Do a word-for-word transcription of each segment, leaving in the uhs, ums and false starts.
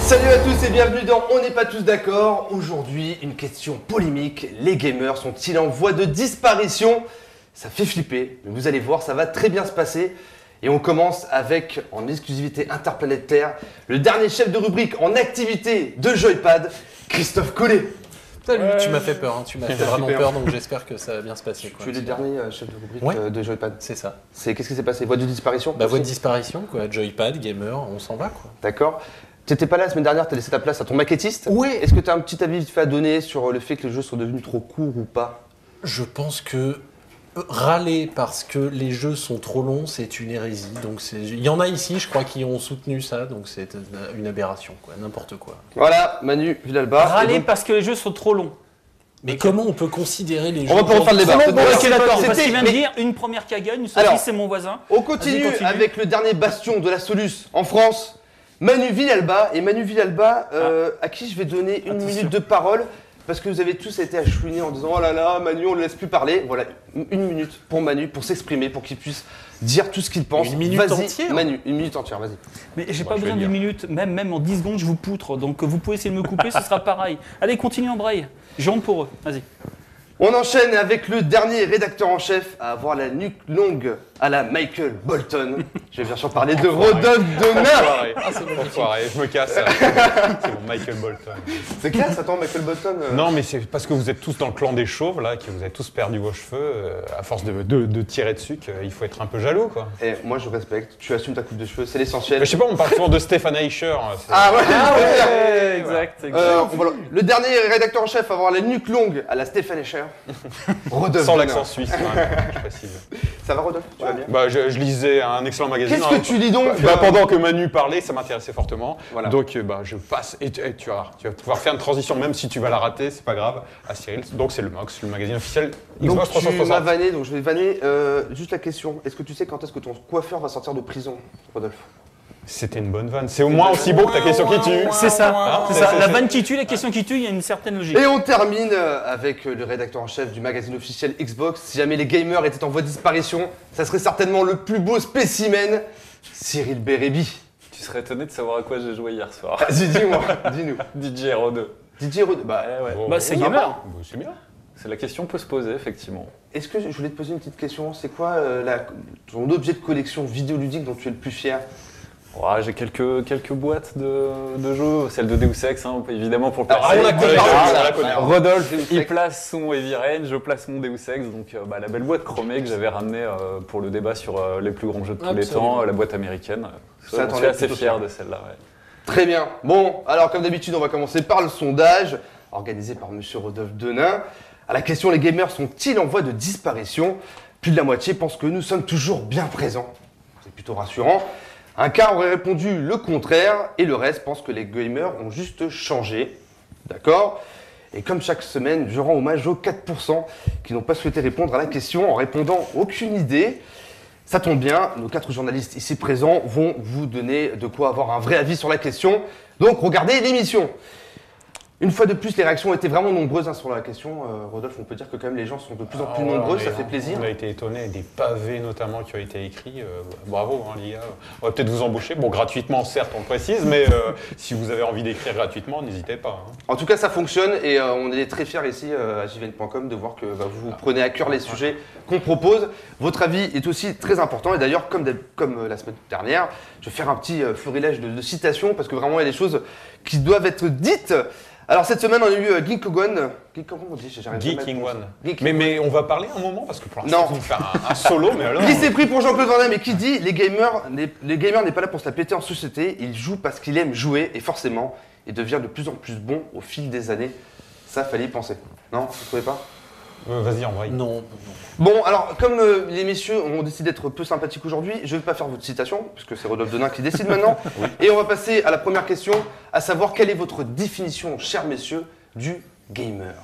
Salut à tous et bienvenue dans On n'est pas tous d'accord. Aujourd'hui, une question polémique. Les gamers sont-ils en voie de disparition? Ça fait flipper, mais vous allez voir, ça va très bien se passer. Et on commence avec, en exclusivité interplanétaire, le dernier chef de rubrique en activité de Joypad, Christophe Collet. Salut, Ouais. tu m'as fait peur, hein. Tu m'as fait vraiment peur, donc j'espère que ça va bien se passer. Quoi. Tu es le dernier euh, chef de rubrique Ouais. euh, de Joypad. C'est ça. C'est, qu'est-ce qui s'est passé? Voie de disparition? Bah, voie de disparition, quoi. Joypad, gamer, on s'en va, quoi. D'accord. Tu n'étais pas là la semaine dernière, tu as laissé ta place à ton maquettiste. Ouais. Est-ce que tu as un petit avis vite fait à donner sur le fait que les jeux sont devenus trop courts ou pas? Je pense que râler parce que les jeux sont trop longs, c'est une hérésie. Donc c'est... il y en a ici, je crois, qui ont soutenu ça, donc c'est une aberration, quoi. N'importe quoi. Voilà, Manu Villalba. Râler Et donc- parce que les jeux sont trop longs. Mais comment on peut considérer les jeux On va pas refaire le débat. Bon, Peut-être ok, que d'accord, c'était- parce qu'il vient de mais- dire une première cagagne, une Alors, saucisse, c'est mon voisin. On continue, Vas-y, continue. avec le dernier bastion de la Solus en France, Manu Villalba. Et Manu Villalba, euh, à qui je vais donner une Attention. minute de parole, parce que vous avez tous été à chouiner en disant « Oh là là, Manu, on ne le laisse plus parler ». Voilà, une minute pour Manu, pour s'exprimer, pour qu'il puisse dire tout ce qu'il pense. Une minute Vas-y, entière Manu, une minute entière, vas-y. Mais j'ai Bon, pas je vais besoin le d'une dire. minute, même, même en dix secondes, je vous poutre. Donc vous pouvez essayer de me couper, ce sera pareil. Allez, continue en braille. Je rentre pour eux, vas-y. On enchaîne avec le dernier rédacteur en chef à avoir la nuque longue à la Michael Bolton. Je vais bien sûr parler de Rodolphe Denain. Enfoiré. Enfoiré, je me casse. C'est bon, Michael Bolton. C'est clair, ça tombe, Michael Bolton euh, Non, mais c'est parce que vous êtes tous dans le clan des chauves, là, que vous avez tous perdu vos cheveux. euh, à force de, de- de tirer dessus, qu'il faut être un peu jaloux, quoi. Eh, moi je respecte, tu assumes ta coupe de cheveux, c'est l'essentiel. Mais je sais pas, on parle toujours de Stefan Eicher. c'est- Ah ouais, Ouais, exact, exact. Euh, voilà. Le dernier rédacteur en chef à avoir la nuque longue à la Stéphane Escher. Rodolphe Sans Denain. l'accent suisse, quand même, je précise. Ça va Rodolphe? Tu vas bien? Bah, je, je lisais un excellent magazine. Qu'est-ce que hein. tu lis donc Bah, euh, pendant que Manu parlait, ça m'intéressait fortement. Voilà. Donc, euh, bah, je passe et tu, et tu vas, tu vas pouvoir faire une transition, même si tu vas la rater, c'est pas grave, à Cyril. Donc, c'est le Mox, le magazine officiel Donc Xbox trois cent tu m'as soixante. vanné, donc je vais vanner. Euh, juste la question, est-ce que tu sais quand est-ce que ton coiffeur va sortir de prison, Rodolphe? C'était une bonne vanne. C'est au moins aussi beau que ta question qui tue. C'est ça, Hein, c'est c'est- ça. c'est- La c'est- vanne qui tue, la question qui tue, il y a une certaine logique. Et on termine euh, avec euh, le rédacteur en chef du magazine officiel Xbox. Si jamais les gamers étaient en voie de disparition, ça serait certainement le plus beau spécimen, Cyril Bérébi. Tu serais étonné de savoir à quoi j'ai joué hier soir. Vas-y, dis-moi, dis-nous. D J R O deux. Didier Rodolphe, bah, Ouais, ouais. Bon, Bah, bon, c'est sympa. gamer. Bon, c'est bien. C'est la question peut se poser, effectivement. est-ce que je voulais te poser une petite question? C'est quoi euh, la- ton objet de collection vidéoludique dont tu es le plus fier? Ouais, j'ai quelques, quelques boîtes de, de jeux, celle de Deus Ex, hein, évidemment pour le Alors, placer. on la connaît, Ah, on la connaît. Rodolphe, Deus il Ex. place son Heavy Rain, je place mon Deus Ex, donc euh, bah, la belle boîte chromée que j'avais ramenée euh, pour le débat sur euh, les plus grands jeux de tous les Absolument. temps, euh, la boîte américaine. Ça, Ça, t'en je suis es assez plutôt fier fier. de celle-là. Ouais. Très bien. Bon, alors comme d'habitude, on va commencer par le sondage organisé par Monsieur Rodolphe Denain. À la question, les gamers sont-ils en voie de disparition? Plus de la moitié pense que nous sommes toujours bien présents. C'est plutôt rassurant. Un quart aurait répondu le contraire et le reste pense que les gamers ont juste changé. D'accord? Et comme chaque semaine, je rends hommage aux quatre pour cent qui n'ont pas souhaité répondre à la question en répondant aucune idée. Ça tombe bien, nos quatre journalistes ici présents vont vous donner de quoi avoir un vrai avis sur la question. Donc regardez l'émission. Une fois de plus, les réactions ont été vraiment nombreuses hein, sur la question. Euh, Rodolphe, on peut dire que quand même les gens sont de plus en plus Ah, nombreux, on ça est- fait plaisir. On a été étonnés, des pavés notamment qui ont été écrits. euh, bravo hein, les gars. On va peut-être vous embaucher. Bon, gratuitement certes, on le précise, mais euh, si vous avez envie d'écrire gratuitement, n'hésitez pas. hein. En tout cas, ça fonctionne et euh, on est très fiers ici euh, à J V N point com de voir que bah, vous prenez à cœur les sujets qu'on propose. Votre avis est aussi très important et d'ailleurs, comme, d'hab- comme euh, la semaine dernière, je vais faire un petit euh, florilège de, de citations parce que vraiment il y a des choses qui doivent être dites. Alors cette semaine, on a eu euh, Geek One. Geek, comment on dit? J'arrive jamais à Geeking le prononcer. One. Geek Mais, mais on va parler un moment parce que pour l'instant, Non. on va faire un, un solo, mais alors. Qui s'est pris pour Jean-Claude Van Damme et qui dit les gamers, les, les gamers n'est pas là pour se la péter en société, ils jouent parce qu'ils aiment jouer et forcément, il devient de plus en plus bon au fil des années. Ça, fallait y penser. Non, vous ne trouvez pas? Euh, Vas-y, en vrai. Non, non. Bon, alors, comme euh, les messieurs ont décidé d'être peu sympathiques aujourd'hui, je ne vais pas faire votre citation, puisque c'est Rodolphe Denain qui décide maintenant. Et on va passer à la première question, à savoir quelle est votre définition, chers messieurs, du gamer?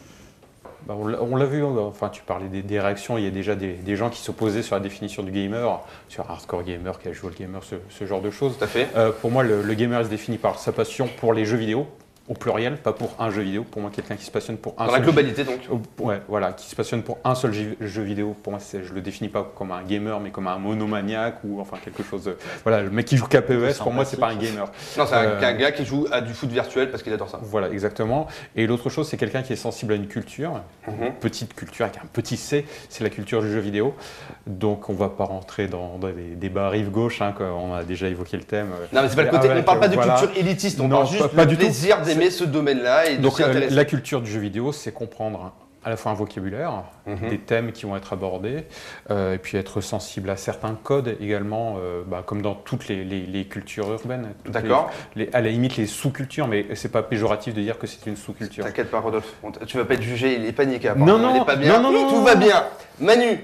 Bah, on l'a- on l'a vu, hein, enfin tu parlais des, des réactions, il y a déjà des, des gens qui s'opposaient sur la définition du gamer, sur hardcore gamer, casual gamer, ce, ce genre de choses. Tout à fait. Euh, pour moi, le, le gamer il se définit par sa passion pour les jeux vidéo, au pluriel, pas pour un jeu vidéo. Pour moi, quelqu'un qui se passionne pour un Dans seul la globalité donc. jeu, ouais, voilà, qui se passionne pour un seul jeu, jeu vidéo. Pour moi, c'est, je le définis pas comme un gamer, mais comme un monomaniaque ou enfin quelque chose. De, voilà, le mec qui joue qu'à P E S, pour moi, c'est pas un gamer. Non, c'est un, Euh, un gars qui joue à du foot virtuel parce qu'il adore ça. Voilà, exactement. Et l'autre chose, c'est quelqu'un qui est sensible à une culture, Mhm. une petite culture avec un petit C, c'est la culture du jeu vidéo. Donc, on va pas rentrer dans, dans des débats rive gauche, hein, quand on a déjà évoqué le thème. Non, mais c'est pas le côté. Ah ouais, on parle pas de voilà. culture élitiste, on Non, parle juste pas- pas du du tout. plaisir d'aimer ce domaine-là et de Donc, s'y euh, intéresser. la culture du jeu vidéo, c'est comprendre à la fois un vocabulaire, Mhm. des thèmes qui vont être abordés, euh, et puis être sensible à certains codes également, euh, bah, comme dans toutes les, les- les cultures urbaines. Toutes D'accord. les- les- à la limite, les sous-cultures, mais c'est pas péjoratif de dire que c'est une sous-culture. T'inquiète pas, Rodolphe. On t- Tu vas pas être jugé, il est paniqué. apparemment. Non, non, il est pas bien. non, non, Oui, non, tout non. va bien. Manu.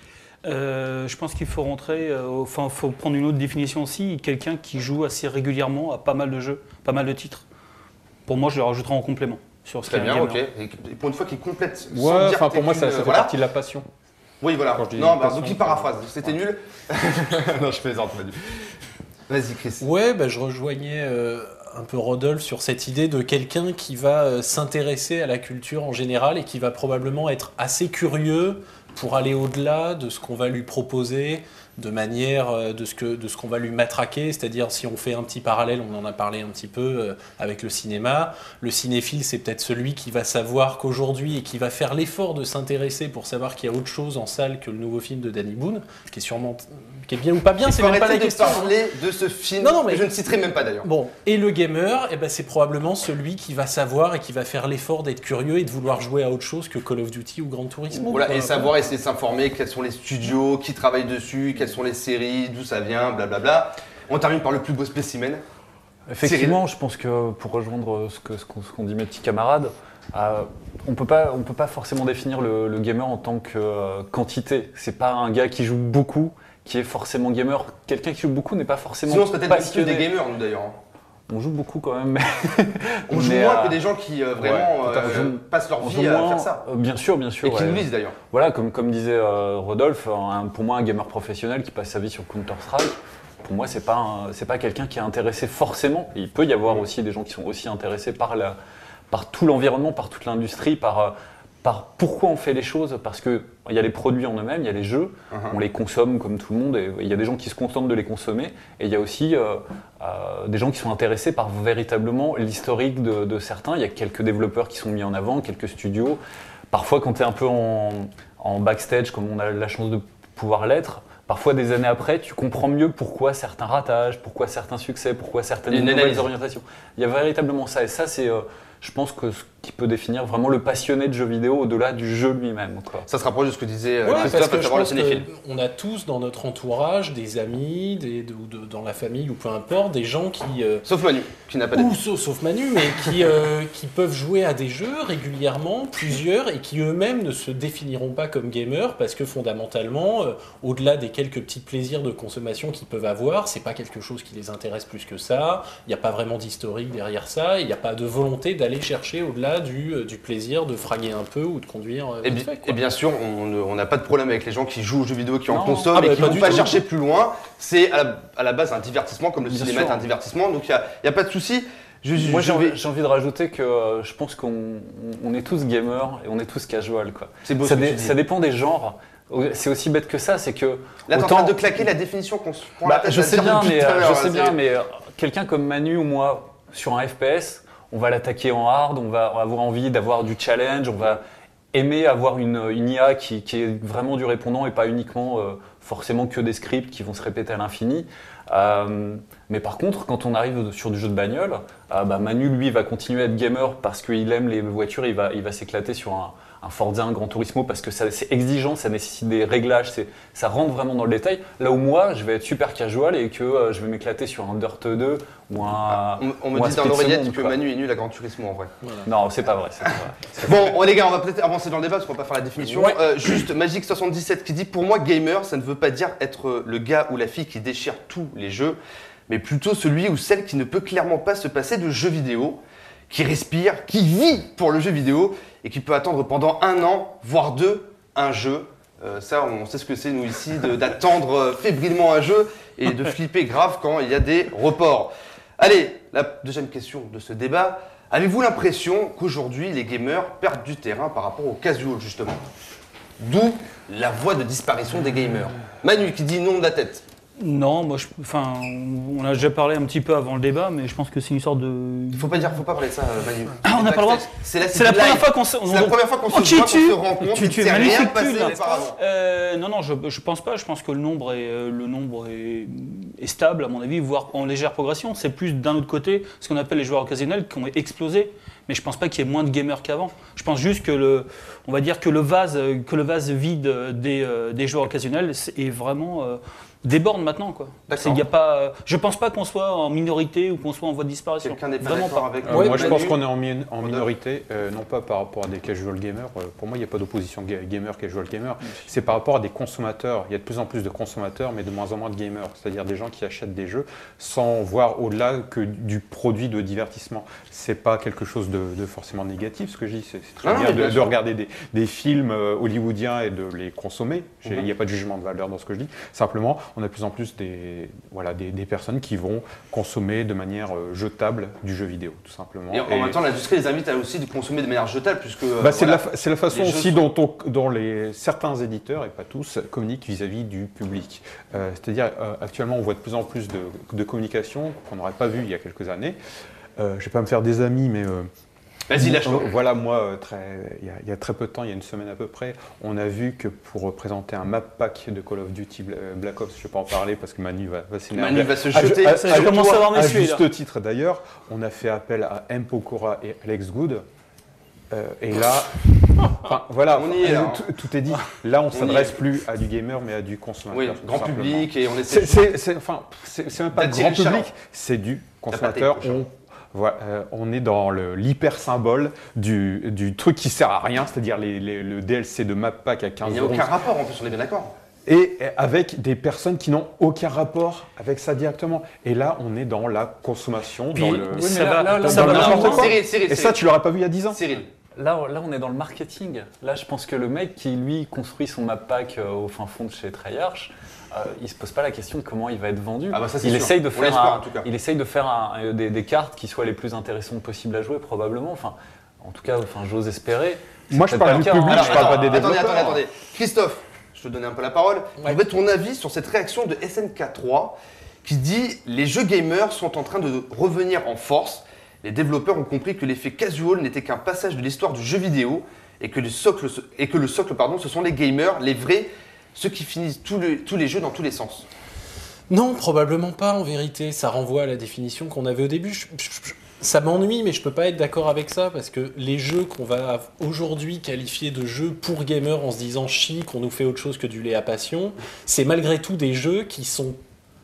Euh, je pense qu'il faut rentrer, euh, enfin, faut prendre une autre définition aussi. Quelqu'un qui joue assez régulièrement à pas mal de jeux, pas mal de titres. Pour moi, je le rajouterai en complément sur ce Très qu'est un bien, gamer. ok. Et pour une fois qu'il complète. sans Ouais, dire enfin que pour moi t'es ça, qu'une- ça fait voilà. partie de la passion. Oui, voilà. Quand je dis Non, bah, passion, donc il c'est- paraphrase. C'était nul. non, je plaisante, Manu. Vas-y, Chris. Ouais, bah, je rejoignais euh, un peu Rodolphe sur cette idée de quelqu'un qui va euh, s'intéresser à la culture en général et qui va probablement être assez curieux pour aller au-delà de ce qu'on va lui proposer de manière euh, de ce que de ce qu'on va lui matraquer, c'est-à-dire si on fait un petit parallèle, on en a parlé un petit peu euh, avec le cinéma, le cinéphile c'est peut-être celui qui va savoir qu'aujourd'hui et qui va faire l'effort de s'intéresser pour savoir qu'il y a autre chose en salle que le nouveau film de Danny Boone, qui est sûrement qui est bien ou pas bien, Il c'est faut même pas la arrêter de question. parler de ce film Non, non, mais- que je ne citerai même pas d'ailleurs. Bon, et le gamer, eh ben, c'est probablement celui qui va savoir et qui va faire l'effort d'être curieux et de vouloir jouer à autre chose que Call of Duty ou Gran Turismo. Voilà, quoi. et savoir essayer de s'informer quels sont les studios, qui travaillent dessus, quelles sont les séries, d'où ça vient, blablabla. On termine par le plus beau spécimen. Effectivement, je pense que pour rejoindre ce que- ce qu'ont ce qu'ont dit mes petits camarades, euh, on peut pas, on peut pas forcément définir le, le gamer en tant que euh, quantité. C'est pas un gars qui joue beaucoup qui est forcément gamer. Quelqu'un qui joue beaucoup n'est pas forcément Sinon, c'est peut-être même que passionné. des gamers, nous d'ailleurs. On joue beaucoup quand même, mais On joue mais, moins euh, que des gens qui euh, vraiment ouais, euh, on joue- passent leur on joue vie à moins- faire ça. euh, bien sûr, bien sûr. Et qui ouais. nous lisent d'ailleurs. Voilà, comme, comme disait euh, Rodolphe, un- pour moi, un gamer professionnel qui passe sa vie sur Counter-Strike, pour moi, c'est pas, un- c'est pas quelqu'un qui est intéressé forcément. Il peut y avoir aussi des gens qui sont aussi intéressés par, la, par tout l'environnement, par toute l'industrie, par, euh, par pourquoi on fait les choses. Parce qu'il y a les produits en eux-mêmes, il y a les jeux, Uh-huh. on les consomme comme tout le monde, et il y a des gens qui se contentent de les consommer. Et il y a aussi euh, euh, des gens qui sont intéressés par véritablement l'historique de, de certains. Il y a quelques développeurs qui sont mis en avant, quelques studios. Parfois, quand tu es un peu en, en backstage, comme on a la chance de pouvoir l'être, parfois des années après, tu comprends mieux pourquoi certains ratages, pourquoi certains succès, pourquoi certaines Il y a une nouvelles analyse. orientations. Il y a véritablement ça. Et ça, c'est, euh, je pense, que ce qui peut définir vraiment le passionné de jeux vidéo au-delà du jeu lui-même, quoi. Ça se rapproche de ce que disait euh, Ouais, parce Christophe, que à je savoir le pense cinéphile. qu'on a tous dans notre entourage des amis, des, de- ou de- dans la famille ou peu importe, des gens qui, euh, Sauf Manu, qui n'a pas d'avis. ou sauf, sauf Manu, mais qui, euh, qui peuvent jouer à des jeux régulièrement, plusieurs, et qui eux-mêmes ne se définiront pas comme gamers parce que fondamentalement, euh, au-delà des quelques petits plaisirs de consommation qu'ils peuvent avoir, c'est pas quelque chose qui les intéresse plus que ça. Il n'y a pas vraiment d'historique derrière ça. Il n'y a pas de volonté d'aller chercher au-delà du, euh, du plaisir de fraguer un peu ou de conduire. euh, Et, vite bi- fait, quoi. et bien sûr, on ne- on n'a pas de problème avec les gens qui jouent aux jeux vidéo, qui en Non. consomment Ah bah, et qui pas ne vont du pas tout. chercher plus loin. C'est à la, à la base un divertissement, comme le Bien cinéma sûr. est un divertissement. Donc il n'y a, il y a pas de souci. Je, je- Moi, je j'ai vais- envie, j'ai envie de rajouter que euh, je pense qu'on on est tous gamers et on est tous casual, quoi. C'est beau Ça, ce que dé- tu dis. ça dépend des genres. C'est aussi bête que ça, c'est que Là, t'es en autant- train de claquer la définition qu'on se prend Bah, la tête je à sais dire bien, depuis mais, tout à euh, l'heure, je là, sais c'est- bien, mais euh, quelqu'un comme Manu ou moi sur un F P S, on va l'attaquer en hard, on va avoir envie d'avoir du challenge, on va aimer avoir une, une I A qui, qui est vraiment du répondant et pas uniquement euh, forcément que des scripts qui vont se répéter à l'infini. Euh, mais par contre, quand on arrive sur du jeu de bagnole, euh, bah Manu lui va continuer à être gamer parce qu'il aime les voitures, il va, il va s'éclater sur un, un Forza, un Gran Turismo parce que ça, c'est exigeant, ça nécessite des réglages, c'est, ça rentre vraiment dans le détail. Là où moi, je vais être super casual et que euh, je vais m'éclater sur un Dirt deux ou un. On, on me ou un dit dans Speed l'oreillette Second, que quoi. Manu est nul à Gran Turismo en vrai. Non, c'est pas vrai. C'est pas vrai. Bon, oh, les gars, on va peut-être avancer dans le débat parce qu'on va pas faire la définition. Ouais. Euh, juste Magic soixante-dix-sept qui dit pour moi gamer, ça ne veut pas dire être euh, le gars ou la fille qui déchire tous les jeux, mais plutôt celui ou celle qui ne peut clairement pas se passer de jeux vidéo, qui respire, qui vit pour le jeu vidéo et qui peut attendre pendant un an, voire deux, un jeu. Euh, ça, on sait ce que c'est nous ici, de- d'attendre euh, fébrilement un jeu et de flipper grave quand il y a des reports. Allez, la deuxième question de ce débat. Avez-vous l'impression qu'aujourd'hui, les gamers perdent du terrain par rapport aux casuals, justement? D'où la voie de disparition des gamers. Manu qui dit non de la tête. Non, moi, je, enfin, on a déjà parlé un petit peu avant le débat, mais je pense que c'est une sorte de. Il faut pas dire, faut pas parler de ça, Manu. Ah, on n'a pas le droit. C'est la, C'est la première fois qu'on se, C'est la première fois qu'on Oh, se tu- voit, tu- qu'on se rend compte. tu- tu qu'il es s'est rien magnifique, passé là. auparavant. Euh, non, non, je, je pense pas. Je pense que le nombre est, euh, le nombre est, est stable, à mon avis, voire en légère progression. C'est plus d'un autre côté ce qu'on appelle les joueurs occasionnels qui ont explosé. Mais je pense pas qu'il y ait moins de gamers qu'avant. Je pense juste que le, on va dire que le vase, que le vase vide des, euh, des joueurs occasionnels est vraiment euh, déborde maintenant, quoi. D'accord. C'est- il y a pas, euh, je pense pas qu'on soit en minorité ou qu'on soit en voie de disparition. Quelqu'un n'est pas Vraiment d'accord pas. avec Euh, Ouais, moi, je Manu. pense qu'on est en, mi- en Rodolphe. minorité, euh, non pas par rapport à des casual gamers. euh, pour moi, il n'y a pas d'opposition ga- gamer, casual gamer. C'est par rapport à des consommateurs. Il y a de plus en plus de consommateurs, mais de moins en moins de gamers. C'est-à-dire des gens qui achètent des jeux sans voir au-delà que du produit de divertissement. C'est pas quelque chose de, de forcément négatif, ce que je dis. C'est c'est très Non, non, bien mais de, bien de sûr. regarder des, des films euh, hollywoodiens et de les consommer. J'ai- Il n'y a pas de jugement de valeur dans ce que je dis. Simplement, on a de plus en plus des, voilà, des, des personnes qui vont consommer de manière euh, jetable du jeu vidéo, tout simplement. Et en Et- même temps, l'industrie les invite à aussi de consommer de manière jetable, puisque. euh, bah, c'est voilà. la, fa- c'est la façon Les jeux aussi sont- dont, on- dont les, certains éditeurs, et pas tous, communiquent vis-à-vis du public. Euh, C'est-à-dire, euh, actuellement, on voit de plus en plus de, de communication qu'on n'aurait pas vu il y a quelques années. Euh, je ne vais pas me faire des amis, mais... euh, Vas-y, lâche-toi. euh, Voilà, moi, euh, très, il, y a, il y a très peu de temps, il y a une semaine à peu près, on a vu que pour euh, présenter un map pack de Call of Duty Bla- euh, Black Ops, je ne vais pas en parler parce que Manu va, va s'énerver. Manu va se À- jeter. à- Ça, à- je commence à avoir mes à sués, juste là. titre d'ailleurs, on a fait appel à M. Pokora et Alex Good. Euh, et là, enfin, voilà, On y est, euh, hein. tout, tout est dit. Là, on ne y s'adresse est. plus à du gamer, mais à du consommateur. Oui, tout grand simplement. public, et on essaie. C'est, c'est, c'est- enfin, c'est, c'est même pas D'attirer grand le chaland. public, c'est du pas consommateur. été, On, voilà, euh, on est dans le, l'hyper symbole du, du truc qui sert à rien, c'est-à-dire les, les- le D L C de map pack à Il quinze n'y a euros. aucun rapport, en plus, on est bien d'accord. Et avec des personnes qui n'ont aucun rapport avec ça directement. Et là, on est dans la consommation, Puis, dans le. oui, mais ça là- va, là- là, ça on va est dans n'importe le- quoi. Cyril, Cyril, Et ça, Cyril. tu l'aurais pas vu il y a dix ans. Cyril. Là, là, on est dans le marketing. Là, je pense que le mec qui, lui, construit son map pack euh, au fin fond de chez Treyarch, euh, il se pose pas la question de comment il va être vendu. Ah bah ça, c'est il, sûr. essaye de On faire l'espère, un- en tout cas. il essaye de faire un- euh, des, des cartes qui soient les plus intéressantes possibles à jouer, probablement. Enfin, en tout cas, enfin, j'ose espérer. C'est Moi, je peut-être parle pas du le cas, public, hein, je mais- parle pas des attendez, développeurs. attendez, attendez. Christophe, je te donne un peu la parole. Ouais. Je veux ton avis sur cette réaction de S N K trois qui dit « Les jeux gamers sont en train de revenir en force. Les développeurs ont compris que l'effet casual n'était qu'un passage de l'histoire du jeu vidéo et que le socle, et que le socle pardon, ce sont les gamers, les vrais, ceux qui finissent tous les, tous les jeux dans tous les sens. » Non, probablement pas en vérité. Ça renvoie à la définition qu'on avait au début. Je- je- je- ça m'ennuie, mais je peux pas être d'accord avec ça parce que les jeux qu'on va aujourd'hui qualifier de jeux pour gamers en se disant chic, on nous fait autre chose que du lait à passion, c'est malgré tout des jeux qui sont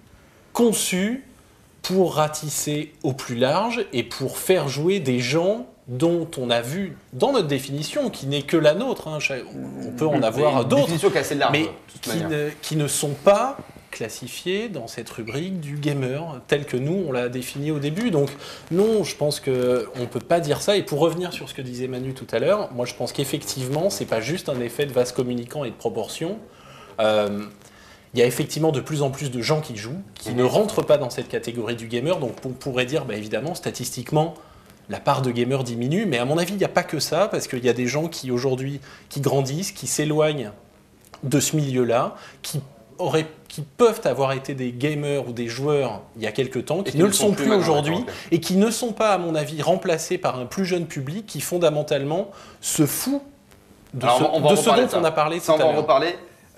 conçus pour ratisser au plus large et pour faire jouer des gens dont on a vu dans notre définition, qui n'est que la nôtre, hein, cha- on peut en avoir C'est une d'autres, définition qui est assez large, mais de toute qui manière. ne, qui ne sont pas classifiés dans cette rubrique du gamer tel que nous on l'a défini au début. Donc non, je pense que on peut pas dire ça. Et pour revenir sur ce que disait Manu tout à l'heure, moi je pense qu'effectivement c'est pas juste un effet de vase communicant et de proportion. Euh, il y a effectivement de plus en plus de gens qui jouent, qui ne rentrent pas dans cette catégorie du gamer. Donc on pourrait dire, bah, évidemment, statistiquement, la part de gamers diminue. Mais à mon avis, il n'y a pas que ça, parce qu'il y a des gens qui aujourd'hui, qui grandissent, qui s'éloignent de ce milieu-là, qui auraient, qui peuvent avoir été des gamers ou des joueurs il y a quelque temps, qui, qui ne ne le sont sont plus plus maintenant, aujourd'hui, d'accord, ok. et qui ne sont pas, à mon avis, remplacés par un plus jeune public qui fondamentalement se fout de Alors, ce, on va- on va de ce reparler dont de ça. on a parlé Ça, tout on à va en l'heure. reparler.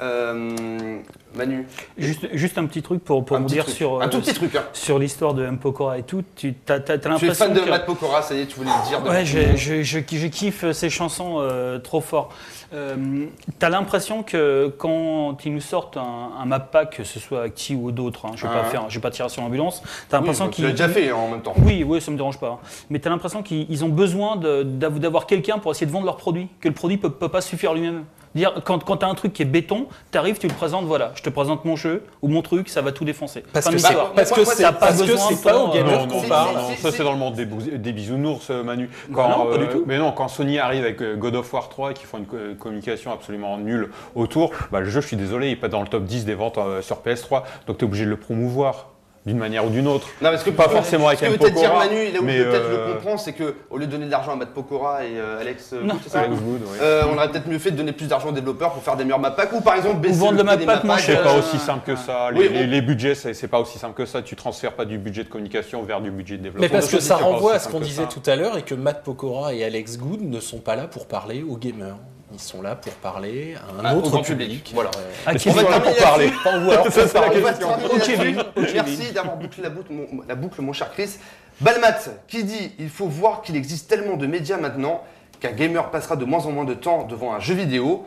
Euh, Manu, Juste, juste un petit truc pour, pour un vous petit dire truc. sur, un tout euh, petit truc. Hein. sur l'histoire de M. Pokora et tout. Tu as, Tu es l'impression fan de que... Matt Pokora, ça y est, tu voulais le dire. Ouais, depuis- je, je, je, je kiffe ses chansons euh, trop fort. Euh, T'as l'impression que quand ils nous sortent un, un map pack, que ce soit Acti ou d'autres, hein, je vais Ah. pas faire, je vais pas tirer sur l'ambulance. T'as Oui, l'impression bah, tu qu'ils l'as déjà fait hein, en même temps. Oui, oui, ça me dérange pas. hein. Mais t'as l'impression qu'ils ils ont besoin de- d'av- d'avoir quelqu'un pour essayer de vendre leur produit, que le produit peut, peut pas suffire lui-même. Dire quand, quand t'as un truc qui est béton, t'arrives, tu le présentes, voilà, je te présente mon jeu ou mon truc, ça va tout défoncer. Parce Fin que de c'est l'histoire. parce Moi, que moi, c'est t'as pas parce que besoin c'est de pas ton, aux euh, gamers Non, qu'on si, parle. non, si, ça si. c'est dans le monde des, bous- des bisounours, euh, Manu. Non, Quand, non, pas du tout. Mais non, quand Sony arrive avec euh, God of War trois et qu'ils font une co- communication absolument nulle autour, bah, le jeu, je suis désolé, il n'est pas dans le top dix des ventes euh, sur P S trois, donc tu es obligé de le promouvoir. d'une manière ou d'une autre. Non, parce que Pas forcément avec ce que un veut peut-être dire Pokora, Manu, là où mais, je peux peut-être euh, le comprendre, c'est qu'au lieu de donner de l'argent à Matt Pokora et euh, Alex, euh, Non. Wood, c'est ça Alex Wood, oui. Euh, on aurait peut-être mieux fait de donner plus d'argent aux développeurs pour faire des meilleurs map packs ou par exemple baisser vendre le le prix map des pack map moins packs, C'est cher. pas euh, aussi simple que ça. Les, Oui, les- on- les budgets, c'est c'est pas aussi simple que ça. Tu transfères pas du budget de communication vers du budget de développement. Mais parce je que dis ça c'est pas renvoie aussi à ce qu'on simple que disait ça. tout à l'heure et que Matt Pokora et Alex Good ne sont pas là pour parler aux gamers. Ils sont là pour parler à un Ah, au autre grand public. public, voilà. Euh, À Est-ce qui qu'ils sont va- là pour parler Enfin, ou alors, Ça, c'est la On va question. terminer Au là-dessus. Kevin, au Kevin. Merci d'avoir bouclé la boucle, mon, la boucle, mon cher Chris. Balmat qui dit il faut voir qu'il existe tellement de médias maintenant qu'un gamer passera de moins en moins de temps devant un jeu vidéo.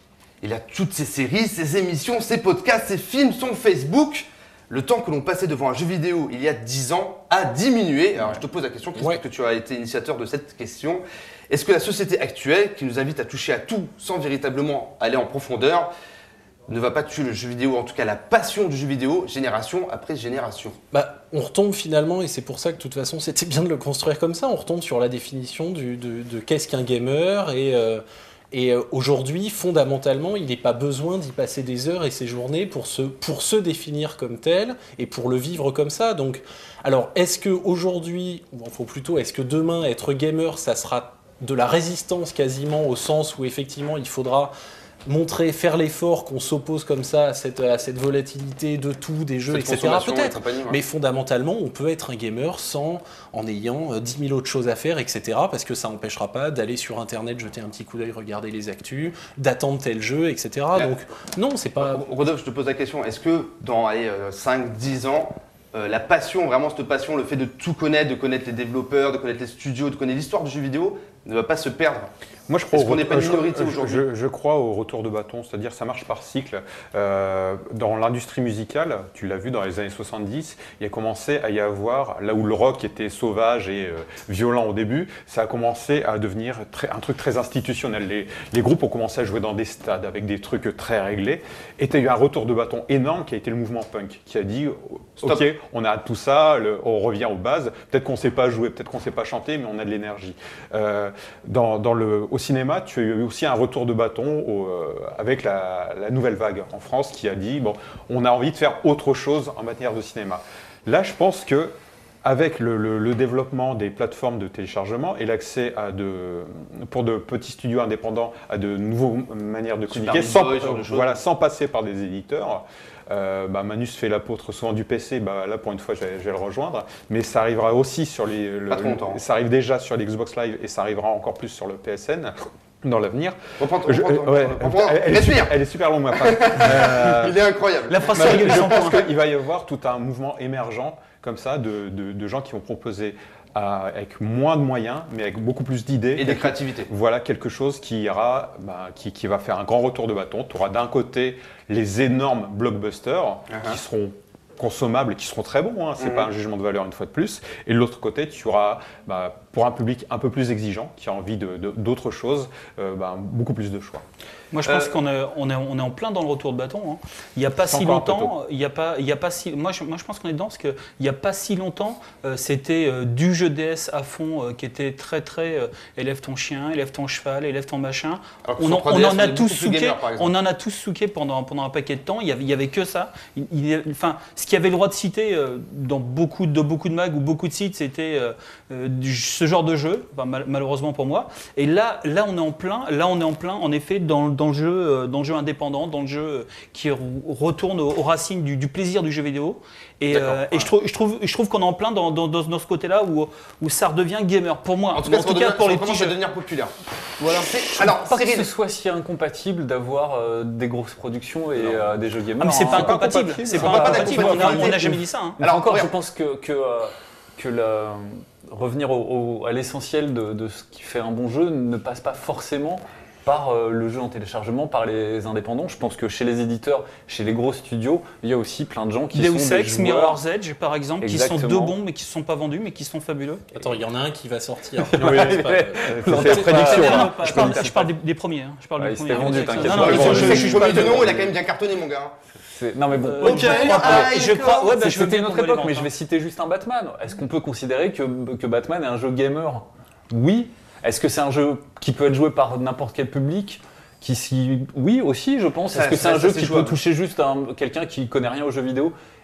Il a toutes ses séries, ses émissions, ses podcasts, ses films, son Facebook. Le temps que l'on passait devant un jeu vidéo il y a dix ans a diminué. Alors je te pose la question, Chris, Ouais. parce que tu as été initiateur de cette question. Est-ce que la société actuelle, qui nous invite à toucher à tout sans véritablement aller en profondeur, ne va pas tuer le jeu vidéo, en tout cas la passion du jeu vidéo, génération après génération? Bah, on retombe finalement, et c'est pour ça que de toute façon c'était bien de le construire comme ça, on retombe sur la définition du- de, de qu'est-ce qu'un gamer, et, euh, et euh, aujourd'hui, fondamentalement, il n'est pas besoin d'y passer des heures et ses journées pour se, pour se définir comme tel, et pour le vivre comme ça. Donc, alors, est-ce qu'aujourd'hui, ou enfin plutôt, est-ce que demain, être gamer, ça sera de la résistance quasiment, au sens où effectivement, il faudra montrer, faire l'effort qu'on s'oppose comme ça à cette, à cette volatilité de tout, des jeux, Cette et cetera. consommation et Peut-être. compagnie, ouais. Mais fondamentalement, on peut être un gamer sans, en ayant euh, dix mille autres choses à faire, et cetera. Parce que ça n'empêchera pas d'aller sur Internet, jeter un petit coup d'œil, regarder les actus, d'attendre tel jeu, et cetera. Ouais. Donc non, c'est pas... Rodolphe, je te pose la question, est-ce que dans allez, euh, cinq dix ans, euh, la passion, vraiment cette passion, le fait de tout connaître, de connaître les développeurs, de connaître les studios, de connaître l'histoire du jeu vidéo, ne va pas se perdre? Moi, je crois, Est-ce au qu'on n'est ret- pas une je- minorité je- aujourd'hui? je, je crois au retour de bâton, c'est-à-dire ça marche par cycle. Euh, dans l'industrie musicale, tu l'as vu dans les années soixante-dix, il a commencé à y avoir, là où le rock était sauvage et euh, violent au début, ça a commencé à devenir très- un truc très institutionnel. Les, les groupes ont commencé à jouer dans des stades avec des trucs très réglés. Et tu as eu un retour de bâton énorme qui a été le mouvement punk, qui a dit Stop. ok, on a tout ça, le- on revient aux bases. Peut-être qu'on ne sait pas jouer, peut-être qu'on ne sait pas chanter, mais on a de l'énergie. Euh, dans, dans le, au cinéma, tu as eu aussi un retour de bâton au, euh, avec la, la nouvelle vague en France qui a dit bon, on a envie de faire autre chose en matière de cinéma. Là, je pense que avec le, le- le développement des plateformes de téléchargement et l'accès à de, pour de petits studios indépendants à de nouvelles manières de Super communiquer, Meat sans, Boy, ce genre de choses. voilà, sans passer par des éditeurs. Euh, bah, Manus fait l'apôtre souvent du P C, bah, là pour une fois je vais, je vais le rejoindre, mais ça arrivera aussi sur les. le- Pas trop longtemps. Ça arrive déjà sur l'Xbox Live et ça arrivera encore plus sur le P S N dans l'avenir. Reprends, Je- reprends, ouais, reprends, elle, elle est respire. super, elle est super longue ma phrase. Euh, Il est incroyable. La phrase bah, sur je, les je cent pense points. qu'il va y avoir tout un mouvement émergent comme ça de, de- de gens qui vont proposer à- avec moins de moyens, mais avec beaucoup plus d'idées. Et de créativité. Voilà quelque chose qui ira, bah, qui, qui va faire un grand retour de bâton. Tu auras d'un côté les énormes blockbusters Uh-huh. qui seront consommables et qui seront très bons, hein, c'est Mhm. pas un jugement de valeur une fois de plus. Et de l'autre côté, tu auras bah, pour un public un peu plus exigeant, qui a envie de- de- d'autres choses, euh, bah, beaucoup plus de choix. Moi, je pense Euh, qu'on est, on est, on est en plein dans le retour de bâton. hein. Il n'y a pas C'est si encore un peu longtemps, il y a pas, il y a pas si. Moi, je, moi, je pense qu'on est dedans parce que il n'y a pas si longtemps, euh, c'était euh, du jeu D S à fond, euh, qui était très très euh, élève ton chien, élève ton cheval, élève ton machin. Alors que On sur en, trois on D S, en on a est tous beaucoup plus souqué. gamer, par exemple. On en a tous souqué pendant pendant un paquet de temps. Il y avait, il y avait que ça. Il, il- enfin, ce qu'il y avait le droit de citer euh, dans beaucoup de beaucoup de mags ou beaucoup de sites, c'était euh, euh, du- ce genre de jeu. Enfin, mal- malheureusement pour moi. Et là, là, on est en plein. Là, on est en plein. En effet, dans, dans le jeu, euh, dans le jeu indépendant, dans le jeu euh, qui re- retourne aux, aux racines du, du plaisir du jeu vidéo. Et, D'accord, euh, et ouais. je trouve, je trouve, je trouve qu'on est en plein dans, dans, dans, dans ce côté-là où, où ça redevient gamer. Pour moi, En tout Mais cas, ça redevient- pour ça les petits commence à jeux. devenir populaire. Voilà. C'est- Alors, Pas que Cyril, ce soit si incompatible d'avoir euh, des grosses productions et euh, des jeux gamers. Ah, mais c'est hein. pas incompatible. incompatible. C'est On pas parle pas incompatible. On a- d'incompatibilité. on n'a jamais dit ça. hein. Alors Alors, encore, je regarde. pense que, que, euh, que la- revenir au- au- à l'essentiel de, de ce qui fait un bon jeu ne passe pas forcément par euh, le jeu en téléchargement, par les indépendants. Je pense que chez les éditeurs, chez les gros studios, il y a aussi plein de gens qui Deus sont des Ex, joueurs. Mirror's Edge, par exemple, qui sont Exactement. deux bons mais qui ne sont pas vendus, mais qui sont fabuleux. Attends, il y en a un qui va sortir. Oui, C'est pas- c'est Non, la c'est prédiction. pas- Non, là. non, pas- Je je parle, peux- je parle des, des premiers. hein. Je parle Ouais, des il premiers. s'était vendu, Non, t'inquiète non, pas. mais Bon, je- je- je- je je suis juge pas pas de le- nom, il a quand même bien cartonné, mon gars. C'est- Non mais bon, Ok, je crois ah, que- Je crois, ouais, bah, je veux c'était bien une autre qu'on époque, les mais vente, je vais hein. citer juste un Batman. Est-ce qu'on peut considérer que, que Batman est un jeu gamer? Oui. Est-ce que c'est un jeu qui peut être joué par n'importe quel public? Qui s'y- Oui aussi, je pense. Ça- Est-ce que c'est ça- un ça, jeu c'est qui jouable. peut toucher juste un- quelqu'un qui connaît rien aux jeux vidéo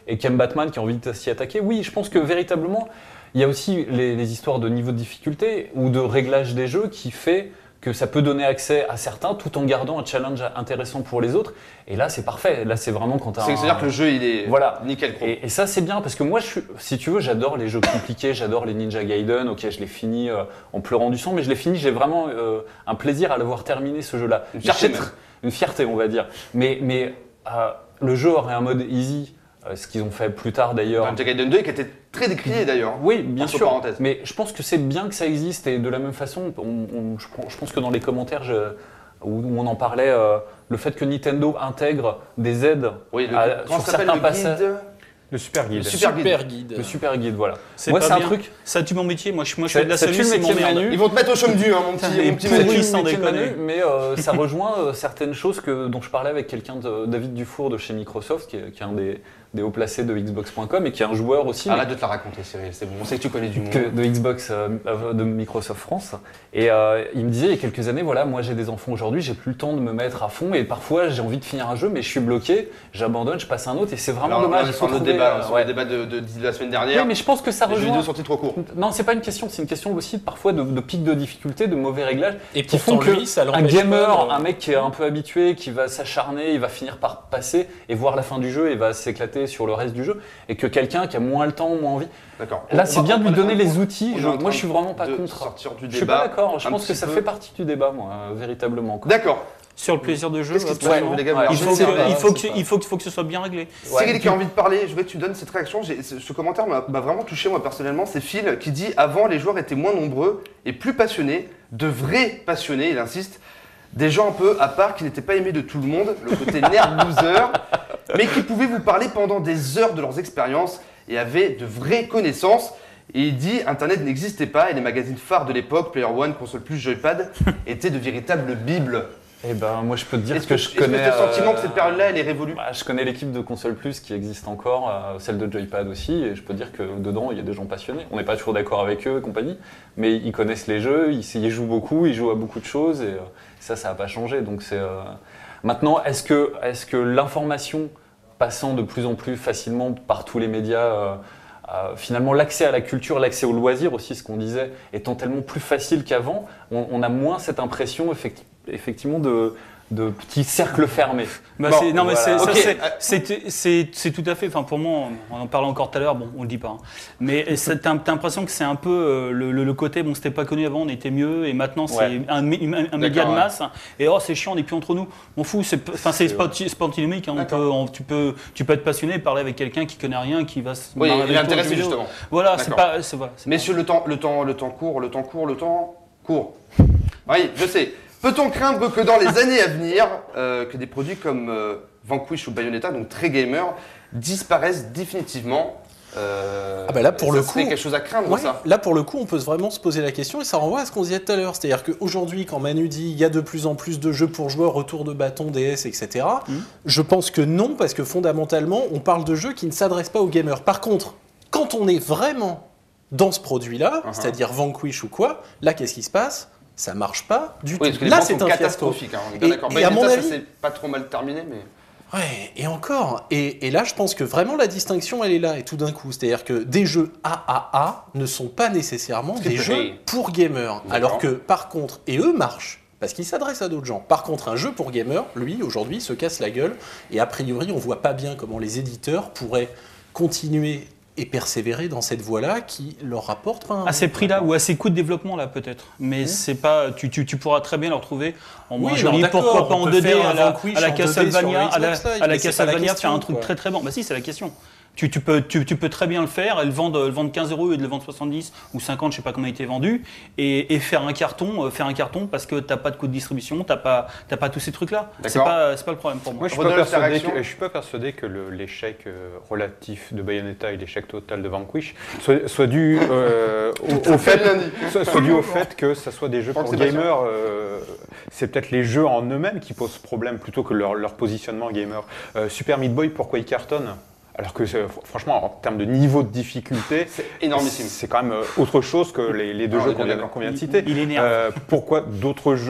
et qui aime Batman, qui a envie de s'y attaquer. Oui, je pense que véritablement, il y a aussi les, les histoires de niveau de difficulté ou de réglage des jeux qui fait que ça peut donner accès à certains tout en gardant un challenge intéressant pour les autres. Et là, c'est parfait. Là, c'est vraiment quand tu as. C'est-à-dire que le jeu, il est voilà. nickel chrome. Et, et ça, c'est bien parce que moi, je suis, si tu veux, j'adore les jeux compliqués, j'adore les Ninja Gaiden. Ok, je l'ai fini euh, en pleurant du sang, mais je l'ai fini, j'ai vraiment euh, un plaisir à l'avoir terminé ce jeu-là. Une fierté, J'achète- une fierté, on va dire. Mais, mais euh, le jeu aurait un mode easy, euh, ce qu'ils ont fait plus tard d'ailleurs. Ninja Gaiden deux qui était très décrié d'ailleurs. Oui, bien Entre sûr. parenthèses. Mais je pense que c'est bien que ça existe et de la même façon, on- on- je, pense- je pense que dans les commentaires je- où où on en parlait, euh, le fait que Nintendo intègre des aides Oui, le, à- comment sur ça s'appelle certains le passages. guide Le super guide. Le super guide. Super guide. Le super guide, voilà. C'est Moi, pas c'est un bien. truc. Ça tue mon métier. Moi, je, moi, je Ça- fais de la ça tue solution, le c'est métier de m'emmerde. Manu. Ils vont te mettre au chaume du, hein, mon petit, Putain, mon petit les Manu. pourris. Oui, sans métier de déconner. Manu, mais euh, ça rejoint euh, certaines choses que, dont je parlais avec quelqu'un de David Dufour de chez Microsoft, qui est, qui est un des, des hauts placés de Xbox point com et qui est un joueur aussi. mais- Arrête de te la raconter, Cyril, c'est bon. On sait que tu connais du monde. que de Xbox, euh, euh, de Microsoft France. Et euh, il me disait il y a quelques années, voilà, moi j'ai des enfants aujourd'hui, j'ai plus le temps de me mettre à fond et parfois j'ai envie de finir un jeu, mais je suis bloqué, j'abandonne, je passe à un autre et c'est vraiment Alors, dommage. on est il sur faut notre trouver, débat, euh, sur ouais. le débat de, de- de la semaine dernière. Oui, mais je pense que ça les jeux rejoint. vidéo sortis trop courts. Non, c'est pas une question, c'est une question aussi parfois de, de pic de difficulté, de mauvais réglages. Et qui pourtant, font que lui, ça un l'empêche gamer, pas de- un mec qui est un peu habitué, qui va s'acharner, il va finir par passer et voir la fin du jeu et va s'éclater sur le reste du jeu, et que quelqu'un qui a moins le temps, moins envie. D'accord. Là, On c'est va- bien de on lui est donner en les train- outils. on est Je- en moi, train je suis vraiment pas de contre. sortir du Je suis pas débat. d'accord. Je un pense que petit ça peu. fait partie du débat, moi, euh, véritablement. quoi. D'accord. Sur le plaisir de jeu, Qu'est-ce qui se passe, absolument. les gars, Ouais, Il je faut, sais que, pas, il, faut je que, sais pas. il faut que, faut que ce soit bien réglé. Ouais, Cyril qui a envie de parler, je voudrais que tu donnes cette réaction. J'ai- ce ce commentaire m'a m'a vraiment touché moi personnellement. C'est Phil qui dit avant les joueurs étaient moins nombreux et plus passionnés, de vrais passionnés, il insiste. Des gens un peu à part qui n'étaient pas aimés de tout le monde, le côté nerd loser, mais qui pouvaient vous parler pendant des heures de leurs expériences et avaient de vraies connaissances. Et il dit Internet n'existait pas et les magazines phares de l'époque, Player One, Console Plus, Joypad, étaient de véritables bibles. Eh ben, moi, je peux te dire Est-ce que, que, je est-ce que connais. tu as le sentiment euh, que cette période-là, elle est révolue? bah, je connais l'équipe de Console Plus qui existe encore, euh, celle de Joypad aussi, et je peux dire que dedans, il y a des gens passionnés. On n'est pas toujours d'accord avec eux et compagnie, mais ils connaissent les jeux, ils, ils jouent beaucoup, ils jouent à beaucoup de choses, et euh, ça, ça n'a pas changé. Donc, c'est. euh, Maintenant, est-ce que, est-ce que l'information passant de plus en plus facilement par tous les médias. euh, Euh, finalement, l'accès à la culture, l'accès au loisir aussi, ce qu'on disait, étant tellement plus facile qu'avant, on, on a moins cette impression effecti- effectivement de, de petits cercles fermés. Bah, Bon, c'est- non, mais voilà. c'est- ça, Ok. c'est- c'est- c'est c'est tout à fait. Enfin, pour moi, on en parlait encore tout à l'heure. Bon, on le dit pas. hein. Mais c'est- t'as t'as l'impression que c'est un peu euh, le, le- le côté. Bon, c'était pas connu avant, on était mieux, et maintenant c'est Ouais. un, mé- un- un média de ouais. masse. Et oh, c'est chiant, on n'est plus entre nous. On fout. C'est enfin, c'est C'est pas, c'est pas antinomique. hein. On D'accord. peut, on- tu peux, tu peux être passionné, et parler avec quelqu'un qui connaît rien, qui va se Oui, marrer il est avec toi au jeu intéressé vidéo. justement. Voilà, c'est D'accord. pas. c'est- Voilà, c'est Messieurs, le temps, le, temps, le temps court, le temps court, le temps court. Oui, je sais. Peut-on craindre que dans les années à venir, euh, que des produits comme euh, Vanquish ou Bayonetta, donc très gamer, disparaissent définitivement euh, Ah bah là, pour ça le serait coup- quelque chose à craindre, Ouais, ça. là, pour le coup, on peut vraiment se poser la question et ça renvoie à ce qu'on disait tout à l'heure. C'est-à-dire qu'aujourd'hui, quand Manu dit il y a de plus en plus de jeux pour joueurs, retour de bâton, D S, et cetera, Mhm. je pense que non, parce que fondamentalement, on parle de jeux qui ne s'adressent pas aux gamers. Par contre, quand on est vraiment dans ce produit-là, Uh-huh. c'est-à-dire Vanquish ou quoi, là, qu'est-ce qui se passe? Ça marche pas du Oui, tout. parce que les Là, ventes c'est sont un fiasco. catastrophiques. Hein, on est bien Et- d'accord. et à mon Bayonetta, avis- ça s'est pas trop mal terminé, mais. Ouais, et encore. Et, et là, je pense que vraiment la distinction, elle est là, et tout d'un coup. C'est-à-dire que des jeux triple A ne sont pas nécessairement des Triple A. jeux pour gamers. Alors que, par contre, et eux marchent, parce qu'ils s'adressent à d'autres gens. Par contre, un jeu pour gamers, lui, aujourd'hui, se casse la gueule. Et a priori, on voit pas bien comment les éditeurs pourraient continuer et persévérer dans cette voie-là qui leur rapporte pas un... À ces prix-là ou à ces coûts de développement là peut-être, mais c'est pas. Tu, tu, tu pourras très bien le retrouver en moins Oui, joli. non, d'accord, Pourquoi pas on en peut deux D faire un à la, Vanquish à la en deux D sur Castlevania, le à la, Xbox Live, à la mais c'est pas la Castlevania faire question, un truc quoi. très très bon. Bah si, c'est la question. Tu, tu, peux, tu, tu peux très bien le faire et le vendre, le vendre quinze euros et de le vendre soixante-dix ou cinquante, je sais pas comment il a été vendu, et, et faire un carton, euh, faire un carton parce que t'as pas de coût de distribution, t'as pas, t'as pas tous ces trucs-là. C'est D'accord. pas, c'est pas le problème pour moi. Moi, je suis pas Rodolphe, ta persuadé réaction que, je suis pas persuadé que le- l'échec euh, relatif de Bayonetta et l'échec total de Vanquish soit, soit dû euh, au, au fait, bien dit. soit, soit dû au fait que ça soit des jeux Franck pour Sébastien. gamers. euh, c'est peut-être les jeux en eux-mêmes qui posent problème plutôt que leur, leur positionnement gamer. Euh, Super Meat Boy, pourquoi il cartonne? Alors que c'est- franchement, en termes de niveau de difficulté, C'est énormissime. c'est quand même euh, autre chose que les, les deux Ah, on jeux est qu'on bien vient, d'accord. qu'on vient de Il- citer. il énerve. Euh, pourquoi d'autres jeux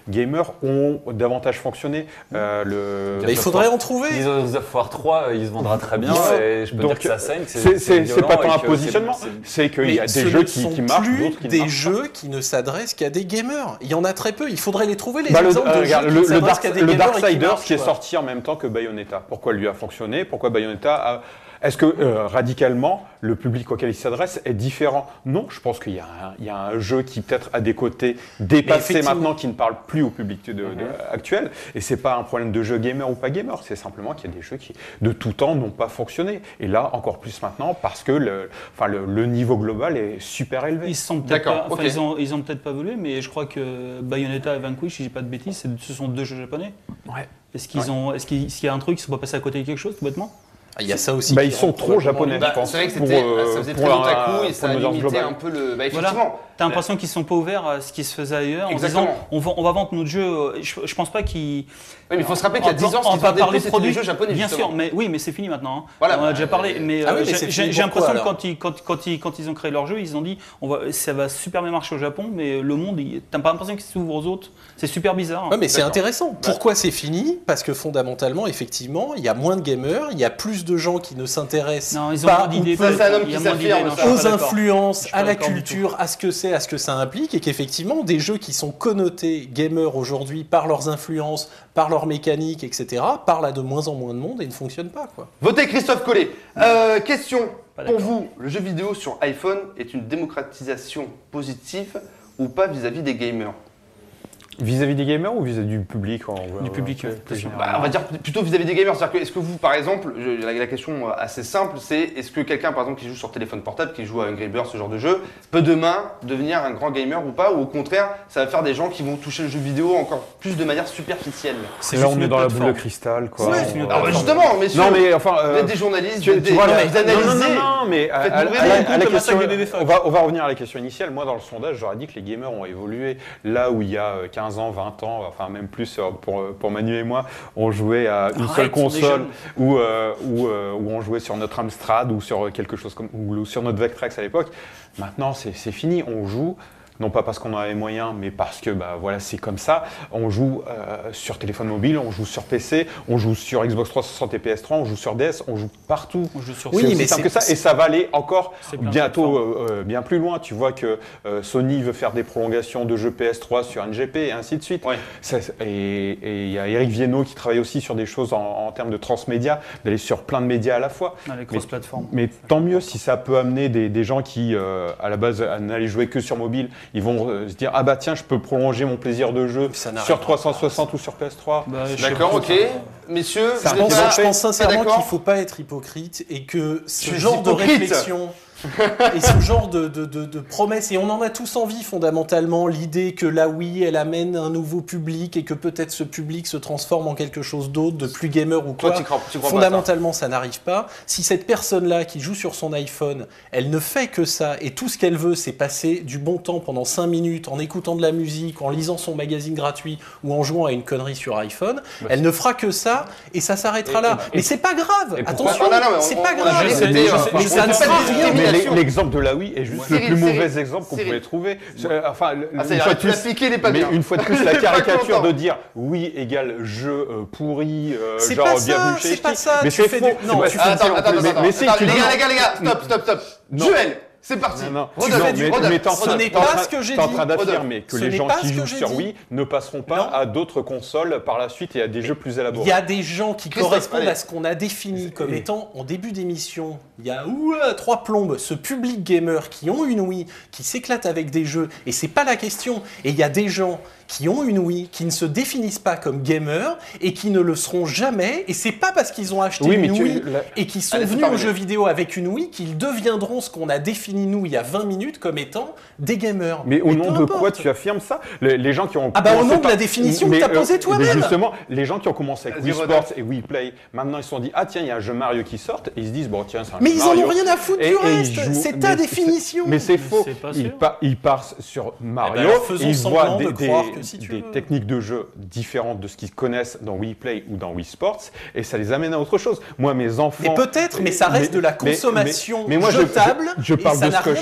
gamers ont davantage fonctionné. Euh, le... Bah, il faudrait en trouver. Gears of War trois, il se vendra très bien. Ouais. Et je peux Donc, dire que ça saigne. C'est, c'est, c'est pas tant un que positionnement, c'est- c'est qu'il Mais y a ce des ne jeux qui, sont qui marchent, plus d'autres qui ne des marchent jeux qui ne s'adressent qu'à des gamers. Il y en a très peu. Il faudrait les trouver les Bah, le, exemples euh, de regarde, jeux le, qui ne le s'adressent Dark, qu'à des le gamers et qui Darksiders marchent, qui est quoi. sorti en même temps que Bayonetta. Pourquoi lui a fonctionné? Pourquoi Bayonetta a... Est-ce que euh, radicalement le public auquel il s'adresse est différent? Non, je pense qu'il y a un, il y a un jeu qui peut-être a des côtés dépassés effectivement- maintenant, qui ne parle plus au public de, de- Mhm. actuel. Et c'est pas un problème de jeu gamer ou pas gamer, c'est simplement qu'il y a des jeux qui de tout temps n'ont pas fonctionné. Et là encore plus maintenant parce que le, enfin, le, le niveau global est super élevé. Ils sont peut-être D'accord, pas, enfin, ok. ils ont, ils ont peut-être pas voulu, mais je crois que Bayonetta et Vanquish, si j'ai pas de bêtises, c'est- ce sont deux jeux japonais. Ouais. Est-ce qu'ils Ouais. ont, est-ce qu'il est-ce qu'il y a un truc, ils sont pas passés à côté de quelque chose, tout bêtement? Ah, il y a ça aussi. Bah, qui ils sont rentre trop probablement japonais, dans- je pense. C'est vrai que pour, c'était, euh, ça faisait pour très un- otaku et pour ça a une audience limité globale. un peu le. Bah, Voilà. effectivement. T'as l'impression qu'ils sont pas ouverts à ce qui se faisait ailleurs, en Exactement. disant on va, on va vendre notre jeu. euh, Je, je pense pas qu'ils. Oui, mais il faut se rappeler qu'il y a dix ans, ce on qui va vendait le parler plus, de c'était les produits jeux japonais. Bien justement. sûr, mais oui, mais c'est fini maintenant. hein. Voilà, on en a bah, déjà parlé, euh, mais ah oui, euh, mais j'ai- c'est j'ai fini j'ai pourquoi, l'impression que alors quand ils, quand, quand, ils, quand ils ont créé leur jeu, ils ont dit on va, ça va super bien marcher au Japon, mais le monde, il- t'as pas l'impression qu'ils s'ouvrent aux autres. C'est super bizarre. Ouais, mais c'est D'accord. intéressant. Pourquoi c'est fini? Parce que fondamentalement, effectivement, il y a moins de gamers, il y a plus de gens qui ne s'intéressent Non, ils ont pas moins ou d'idées. peu Ça, c'est un homme Il y a qui moins s'affirme, d'idées, non, ça. je suis aux pas d'accord. influences, Je suis à pas la d'accord du culture, à ce que c'est, à ce que ça implique, et qu'effectivement, des jeux qui sont connotés gamers aujourd'hui par leurs influences, par leurs mécaniques, et cetera, parlent à de moins en moins de monde et ne fonctionnent pas, quoi. Votez Christophe Collet. Euh, question Pas pour d'accord. vous, le jeu vidéo sur iPhone est une démocratisation positive ou pas vis-à-vis des gamers? Vis-à-vis des gamers ou vis-à-vis du public en- Du public, plus- ouais, plus bien sûr. Bah, généralement on va dire plutôt vis-à-vis des gamers. C'est-à-dire que, est-ce que vous, par exemple, je- la, la question assez simple, c'est est-ce que quelqu'un, par exemple, qui joue sur téléphone portable, qui joue à Angry Birds, ce genre de jeu, peut demain devenir un grand gamer ou pas? Ou au contraire, ça va faire des gens qui vont toucher le jeu vidéo encore plus de manière superficielle? C'est Là, juste on est une dans la plateforme. boule de cristal, quoi. Ouais, On- c'est une on- Alors, plateforme. justement, messieurs, Non, mais enfin. vous euh, êtes des journalistes, Tu, vous, tu des- vois, vous mais- analysez. non, non, non, non, mais à, Faites à- mourir à les la- comptes à la comme question, attaque de bébé phoque. on va, on va revenir à la question initiale. Moi, dans le sondage, j'aurais dit que les gamers ont évolué là où il y a euh, quinze ans, vingt ans, enfin même plus euh, pour, euh, pour Manu et moi, on jouait à une Arrête, seule on est console jeunes. ou euh, où, euh, où on jouait sur notre Amstrad ou sur quelque chose comme ou sur notre Vectrex à l'époque. Maintenant, c'est c'est fini. On joue. Non pas parce qu'on a les moyens, mais parce que bah, voilà, c'est comme ça. On joue euh, sur téléphone mobile, on joue sur P C, on joue sur Xbox trois cent soixante et P S trois, on joue sur D S, on joue partout. On joue sur Oui, C'est aussi mais simple c'est- que ça, et ça va aller encore C'est plein de bientôt plateformes. euh, euh, bien plus loin. Tu vois que euh, Sony veut faire des prolongations de jeux P S trois sur N G P et ainsi de suite. Ouais. Ça, et et il y a Eric Viennot qui travaille aussi sur des choses en, en termes de transmédia, d'aller sur plein de médias à la fois. dans les grosses plateformes. Mais tant mieux si ça peut amener des, des gens qui, euh, à la base, n'allaient jouer que sur mobile, ils vont euh, se dire ah bah tiens, je peux prolonger mon plaisir de jeu Ça n'arrivera sur trois cent soixante ou sur P S trois. Bah, je sais D'accord, pas. ok. Messieurs, Ça vous Je êtes pense, pas- je pense pas sincèrement d'accord qu'il ne faut pas être hypocrite et que ce Tu es genre de hypocrite. réflexion et ce genre de, de, de, de promesses, et on en a tous envie fondamentalement, l'idée que la Wii, elle amène un nouveau public et que peut-être ce public se transforme en quelque chose d'autre, de plus gamer ou Toi, quoi. tu crois, tu crois pas Fondamentalement, ça n'arrive pas. Si cette personne-là qui joue sur son iPhone, elle ne fait que ça, et tout ce qu'elle veut, c'est passer du bon temps pendant cinq minutes en écoutant de la musique, en lisant son magazine gratuit ou en jouant à une connerie sur iPhone, elle ne fera que ça, et ça s'arrêtera Et- là. et- mais c'est pas grave, et pourquoi- attention, Non, non, non, mais on- c'est on- pas on a grave. juste Mais, été, euh, mais on ça fait ne pas sert à de rien. Mais discrimination. l'e- l'exemple de la Wii est juste Cyril, le plus Cyril, mauvais exemple qu'on Cyril. pouvait trouver. Euh, Enfin, le- Ah, ça y une est, fois de tu l'as plus, piqué, il est pas mais bien. une fois de plus, la Il est pas caricature content. de dire oui égale jeu euh, pourri, euh, C'est genre pas bienvenue ça, chez c'est H T. pas ça, Mais tu c'est fais faux. du- non, C'est tu pas- fais- Attends, attends, attends, mais- attends. mais si, Attends, tu les dis- gars, les gars, les gars, stop, stop, stop. Non. Joël, c'est parti. Non, non. Rodolphe, Non, fais du- mais, Rodolphe, mais t'es en Ce train- n'est t'es en pas train- ce que j'ai t'es en dit. train d'affirmer que Ce les n'est gens pas qui ce que jouent j'ai sur dit. Wii ne passeront pas Non. à d'autres consoles par la suite et à des jeux plus Il élaborés. y a des gens qui Christophe, correspondent allez. à ce qu'on a défini comme Et- étant, en début d'émission, il y a ouah, trois plombes, ce public gamer qui ont une Wii, qui s'éclate avec des jeux, et c'est pas la question. Et il y a des gens qui ont une Wii, qui ne se définissent pas comme gamers, et qui ne le seront jamais, et c'est pas parce qu'ils ont acheté Oui, mais une tu- Wii la- et qui sont Allez, c'est venus aux terminé. jeux vidéo avec une Wii qu'ils deviendront ce qu'on a défini nous il y a vingt minutes comme étant des gamers. Mais au Et nom peu de importe. quoi tu affirmes ça? les, les gens qui ont Ah bah, au commencé nom de par- la définition que Mais, t'as euh, posée mais toi-même. justement, les gens qui ont commencé avec Vas-y, Wii Rodolphe. Sports et Wii Play, maintenant ils se sont dit ah tiens il y a un jeu Mario qui sort et ils se disent bon tiens c'est un Mais jeu ils en Mario. ont rien à foutre Et- du et ils reste, jouent- c'est ta mais définition. Mais c'est faux. c'est pas Ils, sûr. pa- ils partent sur Mario, Eh ben alors, faisons et ils semblant voient de des, croire des- que si tu des veux. techniques de jeu différentes de ce qu'ils connaissent dans Wii Play ou dans Wii Sports, et ça les amène à autre chose. Moi, mes enfants. Mais peut-être, mais ça reste de la mais- consommation mais- mais moi, je- jetable, je, je et parle ça de n'a ce que rien je à voir connais, avec ta mais définition Je du parle de ce que Allez, je connais. stop, stop. Je crois Non, pas. mais- Moi, je- mais- Cyril, est-ce que tu peux Très bien. trancher?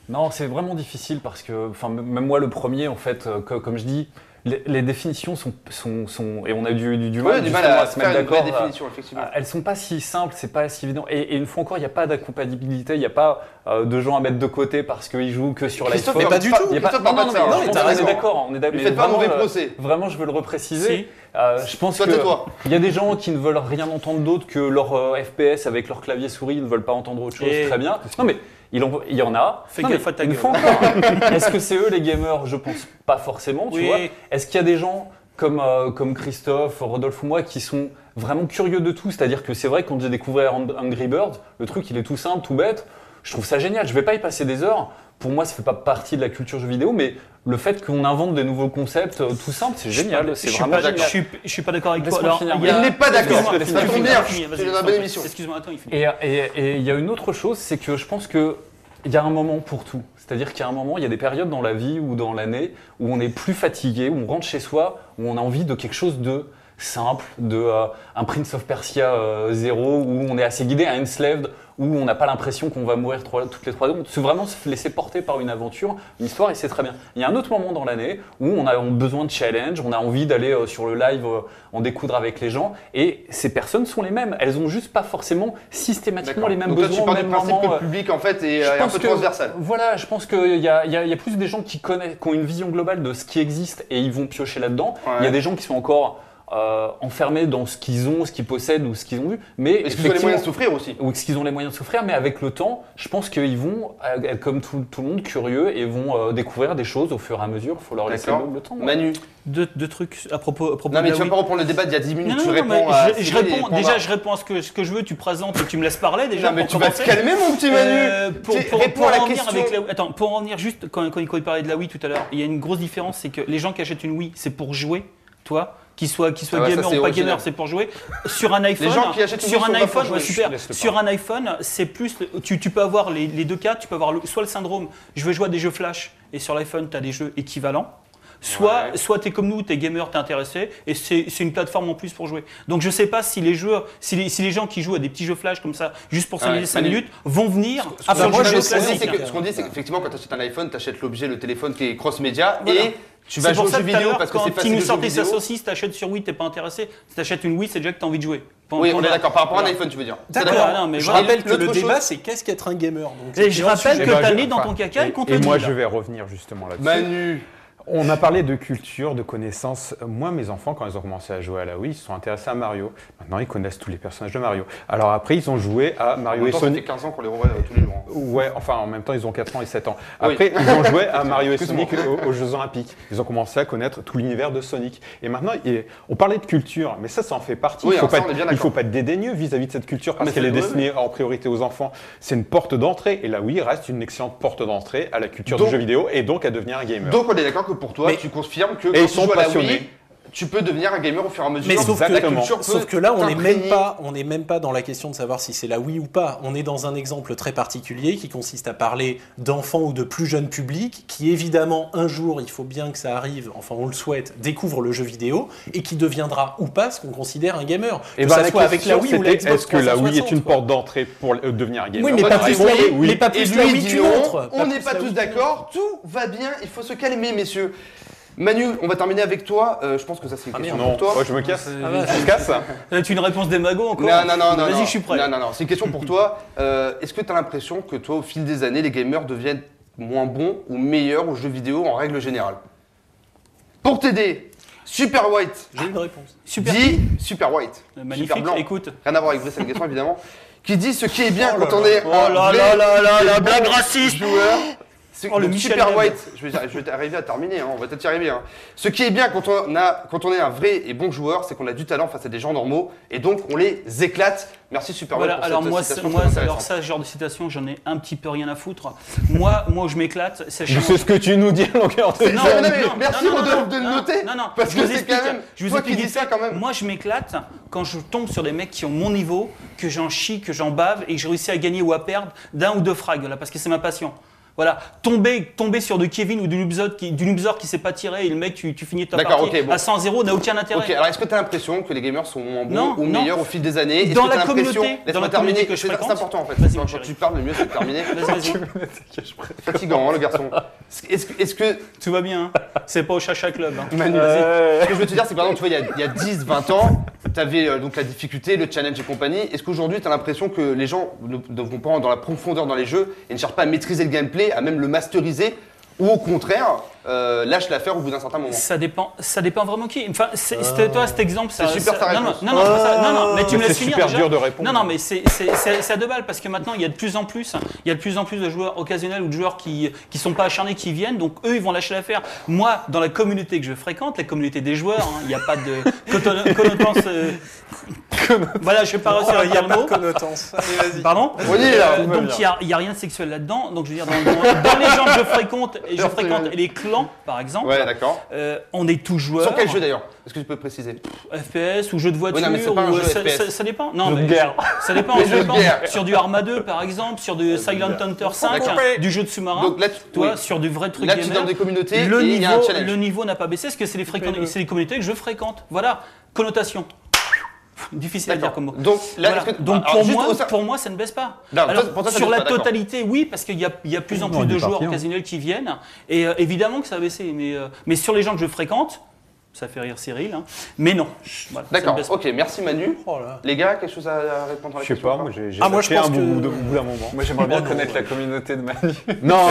Non, c'est vraiment difficile parce que, enfin, m- même moi le premier, en fait, euh, co- comme je dis, les, les définitions sont, sont, sont- et on a du, du, du Ouais, mal, du mal justement à, à se faire mettre une vraie d'accord. euh, définition, effectivement. Elles sont pas si simples, c'est pas si évident. Et, et une fois encore, il n'y a pas d'incompatibilité, il n'y a pas euh, de gens à mettre de côté parce qu'ils jouent que sur Christophe, l'iPhone. mais pas du pas- tout. Il y a pas- Christophe non, parle non, pas de mais ça, non, hein. mais t'as on est raison. d'accord, on est d'accord. Lui mais faites pas un vraiment, mauvais euh, procès. Vraiment, je veux le repréciser. Si. Euh, je pense Toi, que tais-toi. il y a des gens qui ne veulent rien entendre d'autre que leur euh, F P S avec leur clavier souris, ils ne veulent pas entendre autre chose. Et- Très bien. Non mais il, en- il y en a. Fais Non, gaffe mais à ta une gueule. fois encore, est-ce que c'est eux les gamers? Je pense pas forcément. Tu Oui. vois. Est-ce qu'il y a des gens comme euh, comme Christophe, Rodolphe ou moi qui sont vraiment curieux de tout? C'est-à-dire que c'est vrai que quand j'ai découvert Angry Birds, le truc il est tout simple, tout bête. Je trouve ça génial. Je vais pas y passer des heures. Pour moi, ça fait pas partie de la culture jeu vidéo, mais le fait qu'on invente des nouveaux concepts euh, tout simples, c'est génial. C'est Je suis vraiment pas- génial. Je suis, je suis pas d'accord avec toi. Laisse-moi Alors, finir. il y a- Il n'est pas d'accord. Excuse-moi, Ça excuse-moi, tombe bien. excuse-moi, C'est vas-y, une je t'en bonne prie. émission. Excuse-moi, attends, il finit. Et et- et il y a une autre chose, c'est que je pense que il y a un moment pour tout. C'est-à-dire qu'il y a un moment, il y a des périodes dans la vie ou dans l'année où on est plus fatigué, où on rentre chez soi, où on a envie de quelque chose de simple, de euh, un Prince of Persia euh, zéro, où on est assez guidé, un Enslaved, où on n'a pas l'impression qu'on va mourir trois- toutes les trois secondes. C'est vraiment se laisser porter par une aventure, une histoire, et c'est très bien. Il y a un autre moment dans l'année où on a besoin de challenge, on a envie d'aller euh, sur le live, euh, en découdre avec les gens, et ces personnes sont les mêmes. Elles ont juste pas forcément systématiquement D'accord. les mêmes Donc toi, tu besoins au pars du même principe moment. que euh, le public, en fait, est je euh, un pense peu que- transversal. Voilà, je pense qu'il y a, il y, a, il y a plus des gens qui connaissent, qui ont une vision globale de ce qui existe et ils vont piocher là-dedans. Ouais. Il y a des gens qui sont encore euh, enfermés dans ce qu'ils ont, ce qu'ils possèdent ou ce qu'ils ont vu. Mais Est-ce qu'ils ont les moyens de effectivement- souffrir aussi? ou est-ce qu'ils ont les moyens de souffrir, mais avec le temps, je pense qu'ils vont, euh, être comme tout, tout le monde, curieux et vont euh, découvrir des choses au fur et à mesure. Il faut leur laisser D'accord. le, le temps. ouais. Manu. Deux, deux trucs à propos, à propos Non, mais de tu la vas pas Wii. reprendre le débat d'il y a dix minutes, Non, tu non, réponds mais à. je, je Cyril et réponds, Panda. déjà, je réponds à ce que, ce que je veux, tu présentes et tu me laisses parler déjà. Non, mais pour tu vas te commencer. calmer, mon petit Manu. Euh, pour, Tu- pour- réponds pour à la en venir question. avec la- Attends, pour en venir juste, quand, quand il parlait de la Wii tout à l'heure, il y a une grosse différence, c'est que les gens qui achètent une Wii, c'est pour jouer, toi, qu'ils soient, qu'ils soient Ah ouais, ça, gamer c'est ou pas original. gamer, c'est pour jouer. Sur un iPhone, gens qui achètent une sur Wii un sont pas pour iPhone, jouer, ouais, super. je laisse le Sur parler. un iPhone, c'est plus, le- tu, tu peux avoir les, les deux cas, tu peux avoir le- soit le syndrome, je veux jouer à des jeux flash, et sur l'iPhone, tu as des jeux équivalents. Soit, Ouais. soit tu es comme nous, tu es gamer, tu es intéressé, et c'est c'est une plateforme en plus pour jouer. Donc je sais pas si les joueurs, si les, si les gens qui jouent à des petits jeux flash comme ça, juste pour Ah ouais, s'amuser cinq Manu. minutes, vont venir Ah, sur bah, le moi, jeu je vidéo ce qu'on dit, classique. c'est que- ce qu'on dit, c'est qu'effectivement, quand tu achètes un iPhone, tu achètes l'objet, le téléphone qui est cross-média Voilà. et tu vas C'est jouer pour aux ça jeux que tout à vidéo l'heure, parce que c'est quand facile il nous de jouer sortait aux sa vidéo. saucisse, t'achètes sur Wii, t'es pas intéressé. Si t'achètes une Wii, c'est déjà que t'as envie de jouer. Pas- Oui, pas- on est d'accord. Par rapport à un Voilà. iPhone, tu veux dire. C'est D'accord. Voilà, non, mais je voilà. rappelle que le L'autre débat, chose- c'est qu'est-ce qu'être un gamer. Donc, Et c'est je un rappelle sujet. que Eh ben, t'as je- né dans enfin, ton caca et et- qu'on te Et le moi, dit, je là. vais revenir justement là-dessus. Manu. On a parlé de culture, de connaissances. Moi, mes enfants, quand ils ont commencé à jouer à la Wii, ils se sont intéressés à Mario. Maintenant, ils connaissent tous les personnages de Mario. Alors après, ils ont joué à En Mario même et temps, ça fait Sonic. quinze ans qu'on les revoit euh, tous les jours. hein. Ouais, enfin, en même temps, ils ont quatre ans et sept ans. Oui. Après, ils ont joué à Mario et Excuse-moi. Sonic aux, aux Jeux Olympiques. Ils ont commencé à connaître tout l'univers de Sonic. Et maintenant, il- on parlait de culture, mais ça, ça en fait partie. Oui, il faut alors ça, pas on est être- bien il d'accord. faut pas être dédaigneux vis-à-vis de cette culture parce mais qu'elle est c'est- destinée en priorité aux enfants. C'est une porte d'entrée. Et la Wii reste une excellente porte d'entrée à la culture Donc- du jeu vidéo et donc à devenir un gamer. Donc, on est d'accord que pour toi, Mais- tu confirmes que Et quand ils tu sont joues à la passionnés. Wii, tu peux devenir un gamer au fur et à mesure. Mais sauf La que- culture peut Sauf que là, on n'est même t'imprégner. pas, on n'est même pas dans la question de savoir si c'est la Wii ou pas. On est dans un exemple très particulier qui consiste à parler d'enfants ou de plus jeunes publics qui, évidemment, un jour, il faut bien que ça arrive, enfin on le souhaite, découvre le jeu vidéo et qui deviendra ou pas ce qu'on considère un gamer. Et que ben, ça la soit avec la question, Wii ou la c'était, Xbox est-ce que la Wii est une trois cent soixante, porte d'entrée pour euh, devenir un gamer Oui, mais Bonne pas plus, réponse. la Wii, Oui. mais pas Et plus la lui Wii dit qu'une non. autre. On Pas n'est plus pas la tous Wii d'accord, tout va bien, il faut se calmer, messieurs. Manu, on va terminer avec toi. Euh, je pense que ça c'est une Ah, question Non, pour toi. moi je me casse. Ah, Je me casse. C'est une réponse des magots encore. Non, non, non, non. Vas-y, non. je suis prêt. Non, non, non. C'est une question pour toi. Euh, Est-ce que tu as l'impression que toi, au fil des années, les gamers deviennent moins bons ou meilleurs aux jeux vidéo en règle générale? Pour t'aider, Super White J'ai une réponse. Super. dit Super White. Magnifique. Super blanc. Écoute. Rien à voir avec Brice Algasson, évidemment. Qui dit ce qui est bien Oh quand là on là. est Oh un là vrai là là là et la bon blague raciste. joueur. Ce- Oh, le donc, Michel Super Leb. White, je vais, je vais arriver à terminer, hein, on va peut-être y arriver. hein. Ce qui est bien quand on, a, quand on est un vrai et bon joueur, c'est qu'on a du talent face à des gens normaux et donc on les éclate. Merci Super Voilà, White pour alors cette moi, citation c'est- moi très c'est- alors intéressante. ça, ce genre de citation, j'en ai un petit peu rien à foutre. Moi, moi où je m'éclate, c'est Je sais ce que tu nous dis à longueur de Non, Non, non, mais non, merci non, non, Rodolphe non, de le non, noter, Non, non, parce je que vous c'est explique, quand même je vous toi qui explique dis ça quand même. Moi, je m'éclate quand je tombe sur des mecs qui ont mon niveau, que j'en chie, que j'en bave et que j'ai réussi à gagner ou à perdre d'un ou deux frags, là, parce que c'est ma passion. Voilà, tomber, tomber sur de Kevin ou du Noobzor qui, du Noobzor qui s'est pas tiré et le mec, tu, tu finis ta D'accord, partie ok, bon. à cent zéro n'a aucun intérêt. Ok, alors est-ce que tu as l'impression que les gamers sont moins bons Non, ou non. meilleurs au fil des années? Est-ce Dans que t'as la l'impression- communauté- Laisse-moi dans la terminer, communauté que je c'est c'est fréquente. important en fait. Vas-y, Quand mon quand chéri. tu parles, le mieux c'est de terminer. Vas-y, vas-y. Fatigant, hein, le garçon. Est-ce que, est-ce que Tout va bien. Hein. C'est pas au Chacha Club. Hein. Manu, Euh, vas-y. Ce que je veux te dire, c'est que par exemple, tu vois, il y a, il y a dix, vingt ans, tu avais donc la difficulté, le challenge et compagnie. Est-ce qu'aujourd'hui, tu as l'impression que les gens ne, ne vont pas dans la profondeur dans les jeux et ne cherchent pas à maîtriser le gameplay, à même le masteriser, ou au contraire, euh, lâchent l'affaire au bout d'un certain moment? Ça dépend, ça dépend vraiment qui. Enfin, c'est- c'était toi cet exemple. ça- C'est super ça- ta non, non, réponse. non, non, c'est pas ça. non, non, mais tu me C'est laisses finir super déjà. dur de répondre. Non, non, mais c'est c'est- c'est- c'est à deux balles parce que maintenant il y a de plus en plus, il y a de plus en plus de joueurs occasionnels ou de joueurs qui qui sont pas acharnés qui viennent, donc eux ils vont lâcher l'affaire. Moi, dans la communauté que je fréquente, la communauté des joueurs, hein, il n'y a pas de conno- connotance. euh, Voilà, je vais pas réussir à Il n'y a dire le pas de mot. connotance. Allez, vas-y. Pardon. Oui, là, Euh, tout va donc bien. il n'y a, il y a rien de sexuel là-dedans. Donc je veux dire, dans, dans- dans les gens que je fréquente, et je Merci, fréquente Manu. les clans par exemple, Ouais, d'accord. euh, on est tous joueurs. Sur quel jeu d'ailleurs? Est-ce que tu peux préciser? F P S ou jeu de voiture Ouais, non, mais c'est pas un ou, jeu euh, ça, F P S. ça- ça dépend. Non, Jeu de mais guerre. ça dépend. Les ça jeux de dépend. guerre. Sur du Arma deux par exemple, sur du Silent Hunter cinq, D'accord. du jeu de sous-marin. Donc là, tu, toi, oui. sur du vrai truc Là, tu gamer. donnes des communautés le et il y a un niveau, challenge. le niveau n'a pas baissé parce que c'est les, fréquent- Fais-le. c'est les communautés que je fréquente. Voilà, connotation. Difficile à dire D'accord. comme mot. Donc là, Voilà. est-ce que- Donc alors, pour juste moi, au sein- pour moi, ça ne baisse pas. Non, Alors, toi, pour toi, ça sur baisse la pas, d'accord. totalité, oui, parce qu'il y a, il y a plus en Non, plus il de est joueurs parti, hein. occasionnels qui viennent. Et euh, évidemment que ça a baissé. Mais, euh, mais sur les gens que je fréquente, ça fait rire Cyril, hein, mais non. Voilà, ça ne D'accord, baisse pas. ok, merci Manu. Oh là. Les gars, quelque chose à à répondre à la Je sais question pas, ou moi j'ai j'ai Ah, moi, je zappé pense un que- bout de- au bout d'un moment. Moi j'aimerais bien Oh non, connaître ouais. la communauté de Manu. Non.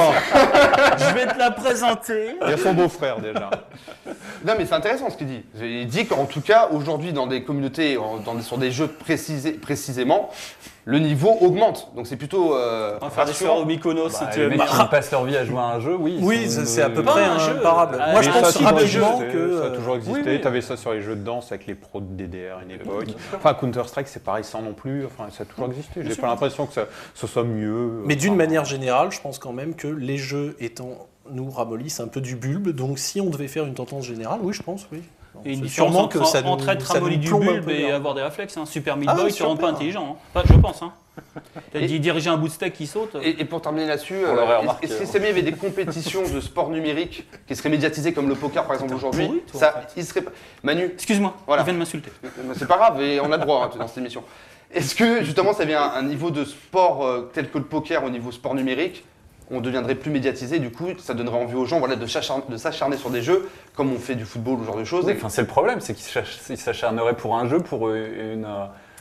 Je vais te la présenter. Il y a son beau-frère déjà. Non, mais c'est intéressant ce qu'il dit. Il dit qu'en tout cas, aujourd'hui, dans des communautés, en- dans des- sur des jeux précisés, précisément, le niveau augmente. Donc c'est plutôt euh, On va faire des rassurant. soirs au Mykonos si Bah, tu les veux mecs venir. qui passent leur vie à jouer à un jeu, oui. ils Oui, sont ça, c'est à peu de- près un jeu. imparable. Ah, Moi, mais je ça, pense ça a toujours rapidement existé, que. ça a euh, toujours existé. oui, oui. Tu avais ça sur les jeux de danse avec les pros de D D R à une époque. Enfin, Counter-Strike, c'est pareil sans non plus. Enfin, ça a toujours existé. J'ai pas l'impression que ça, ce soit mieux. Mais d'une Enfin, manière générale, je pense quand même que les jeux étant nous ramollissent un peu du bulbe, donc si on devait faire une tendance générale, oui, je pense, oui. Et une C'est différence sûrement entre, que ça nous- entre être ça nous ramolli du plombe un bulbe peu et bien. avoir des réflexes. Hein. Super Meat Ah, Boy, tu rends super. pas intelligent. Hein. Enfin, je pense. Hein. T'as Et- dit diriger un bout de steak qui saute. Et, et pour terminer là-dessus, On euh, l'aurait est-ce- remarqué, est-ce que hein. c'est mieux, il y avait des compétitions de sport numérique qui seraient médiatisées comme le poker par exemple aujourd'hui? pourri, toi, Ça, en fait. il serait pas- Manu, Excuse-moi, Voilà. il vient de m'insulter. c'est pas grave, et on a le droit hein, dans cette émission. Est-ce que justement ça avait un, un niveau de sport euh, tel que le poker au niveau sport numérique, on deviendrait plus médiatisé, du coup ça donnerait envie aux gens voilà, de s'achar- de s'acharner sur des jeux comme on fait du football ou ce genre de choses? Oui, et- enfin, c'est le problème, c'est qu'ils s'ach- ils s'acharneraient pour un jeu, pour une, euh,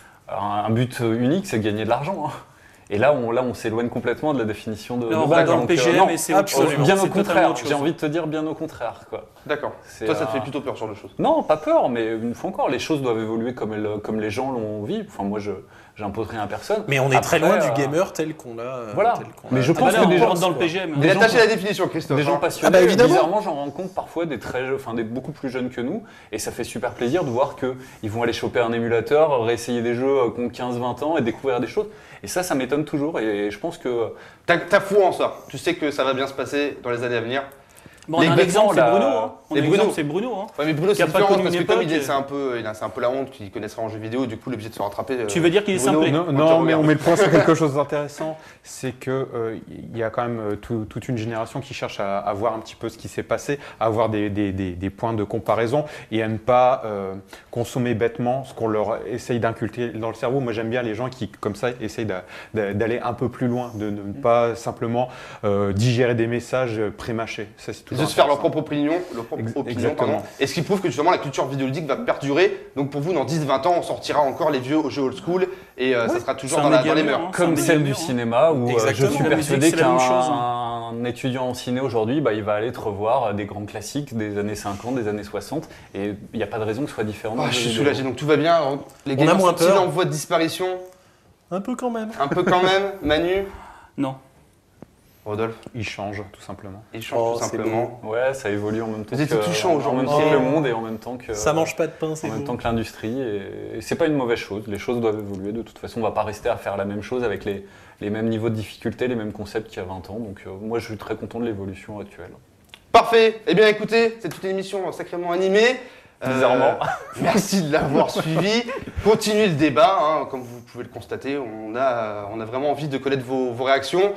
un but unique, c'est gagner de l'argent. hein. Et là, on, là, on s'éloigne complètement de la définition de, Là, de on va base. dans le donc, P G M euh, non, et c'est autre chose. absolument. bien C'est au totalement contraire. autre chose. J'ai envie de te dire bien au contraire, quoi. D'accord. C'est, Toi ça te euh, fait plutôt peur sur le chose. Non, pas peur, mais une fois encore, les choses doivent évoluer comme, elles- comme les gens l'ont envie. Enfin, moi, je j'impose rien à personne. Mais on est très Après, loin euh, du gamer tel qu'on l'a. euh, voilà. tel qu'on Mais l'a- je Ah pense bah là, que des on gens rentre dans le sont- P G M. Il a gens attaché sont- la définition, Christophe. Des gens hein. passionnés, Ah bah, évidemment. bizarrement j'en rencontre parfois des très enfin des beaucoup plus jeunes que nous et ça fait super plaisir de voir qu'ils vont aller choper un émulateur, réessayer des jeux euh, qui ont quinze vingt ans et découvrir des choses. Et ça, ça m'étonne toujours et je pense que T'as t'as foi en ça. Tu sais que ça va bien se passer dans les années à venir. Bon, on Les a un vêtements, exemple, c'est là, Bruno. Hein. On a les un Bruno. exemple, c'est Bruno. Hein. Ouais, mais Bruno, Qui a c'est pas différent connu parce que une comme il époque, est, c'est un peu, il a- c'est un peu la honte qu'il connaisse en jeu vidéo, du coup, il est obligé de se rattraper. euh, Tu veux dire qu'il est Bruno, simplé Non, on te non, mais regarde. on met le point sur quelque chose d'intéressant, c'est que euh, il y a quand même euh, tout- toute une génération qui cherche à, à voir un petit peu ce qui s'est passé, à avoir des, des- des- des points de comparaison et à ne pas euh, consommer bêtement ce qu'on leur essaye d'inculquer dans le cerveau. Moi, j'aime bien les gens qui, comme ça, essayent d'a- d'a- d'aller un peu plus loin, de ne pas simplement euh, digérer des messages pré-mâchés. Ça, c'est De toujours se faire leur intéressant. propre opinion, leur propre Ex- opinion, exactement. pardon. Et ce qui prouve que justement la culture vidéoludique va perdurer. Donc pour vous, dans dix vingt ans, on sortira encore les vieux jeux old school et euh, ça sera toujours C'est dans, un la- dans les média mœurs. mûr, hein. comme C'est un celle média du mûr, hein. cinéma où euh, je Exactement. suis La musique, persuadé c'est la même qu'un chose, un étudiant en ciné aujourd'hui, bah, il va aller te revoir des grands classiques des années cinquante, des années soixante et il n'y a pas de raison que ce soit différent. Oh, dans le je jeu suis vidéo. soulagé, donc tout va bien. Les On a gamers moins sont-ils peur. en voie de disparition? Un peu quand même. Un peu quand même, Manu, Non. Rodolphe, Ils changent, tout simplement. il change Oh, tout c'est simplement. Ouais, ça évolue en même temps Vous étiez que, touchant en aujourd'hui. même temps que le Oh. monde et en même temps que Ça mange pas de pain, c'est en même beau. temps que l'industrie et, et c'est pas une mauvaise chose. Les choses doivent évoluer. De toute façon, on va pas rester à faire la même chose avec les, les mêmes niveaux de difficulté, les mêmes concepts qu'il y a vingt ans. Donc euh, moi, je suis très content de l'évolution actuelle. Parfait. Eh bien écoutez, c'est une émission sacrément animée. Euh, Bizarrement. merci de l'avoir suivi. Continuez le débat, hein. Comme vous pouvez le constater, on a, on a vraiment envie de connaître vos, vos réactions.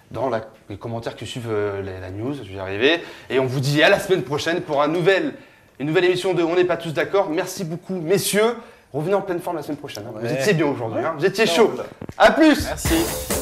dans la- les commentaires qui suivent euh, la, la news, je vais y arriver. Et on vous dit à la semaine prochaine pour un nouvel, une nouvelle émission de On n'est pas tous d'accord. Merci beaucoup, messieurs. Revenez en pleine forme la semaine prochaine. hein. Vous Ouais. étiez bien aujourd'hui, hein. Vous étiez chaud. À plus. Merci.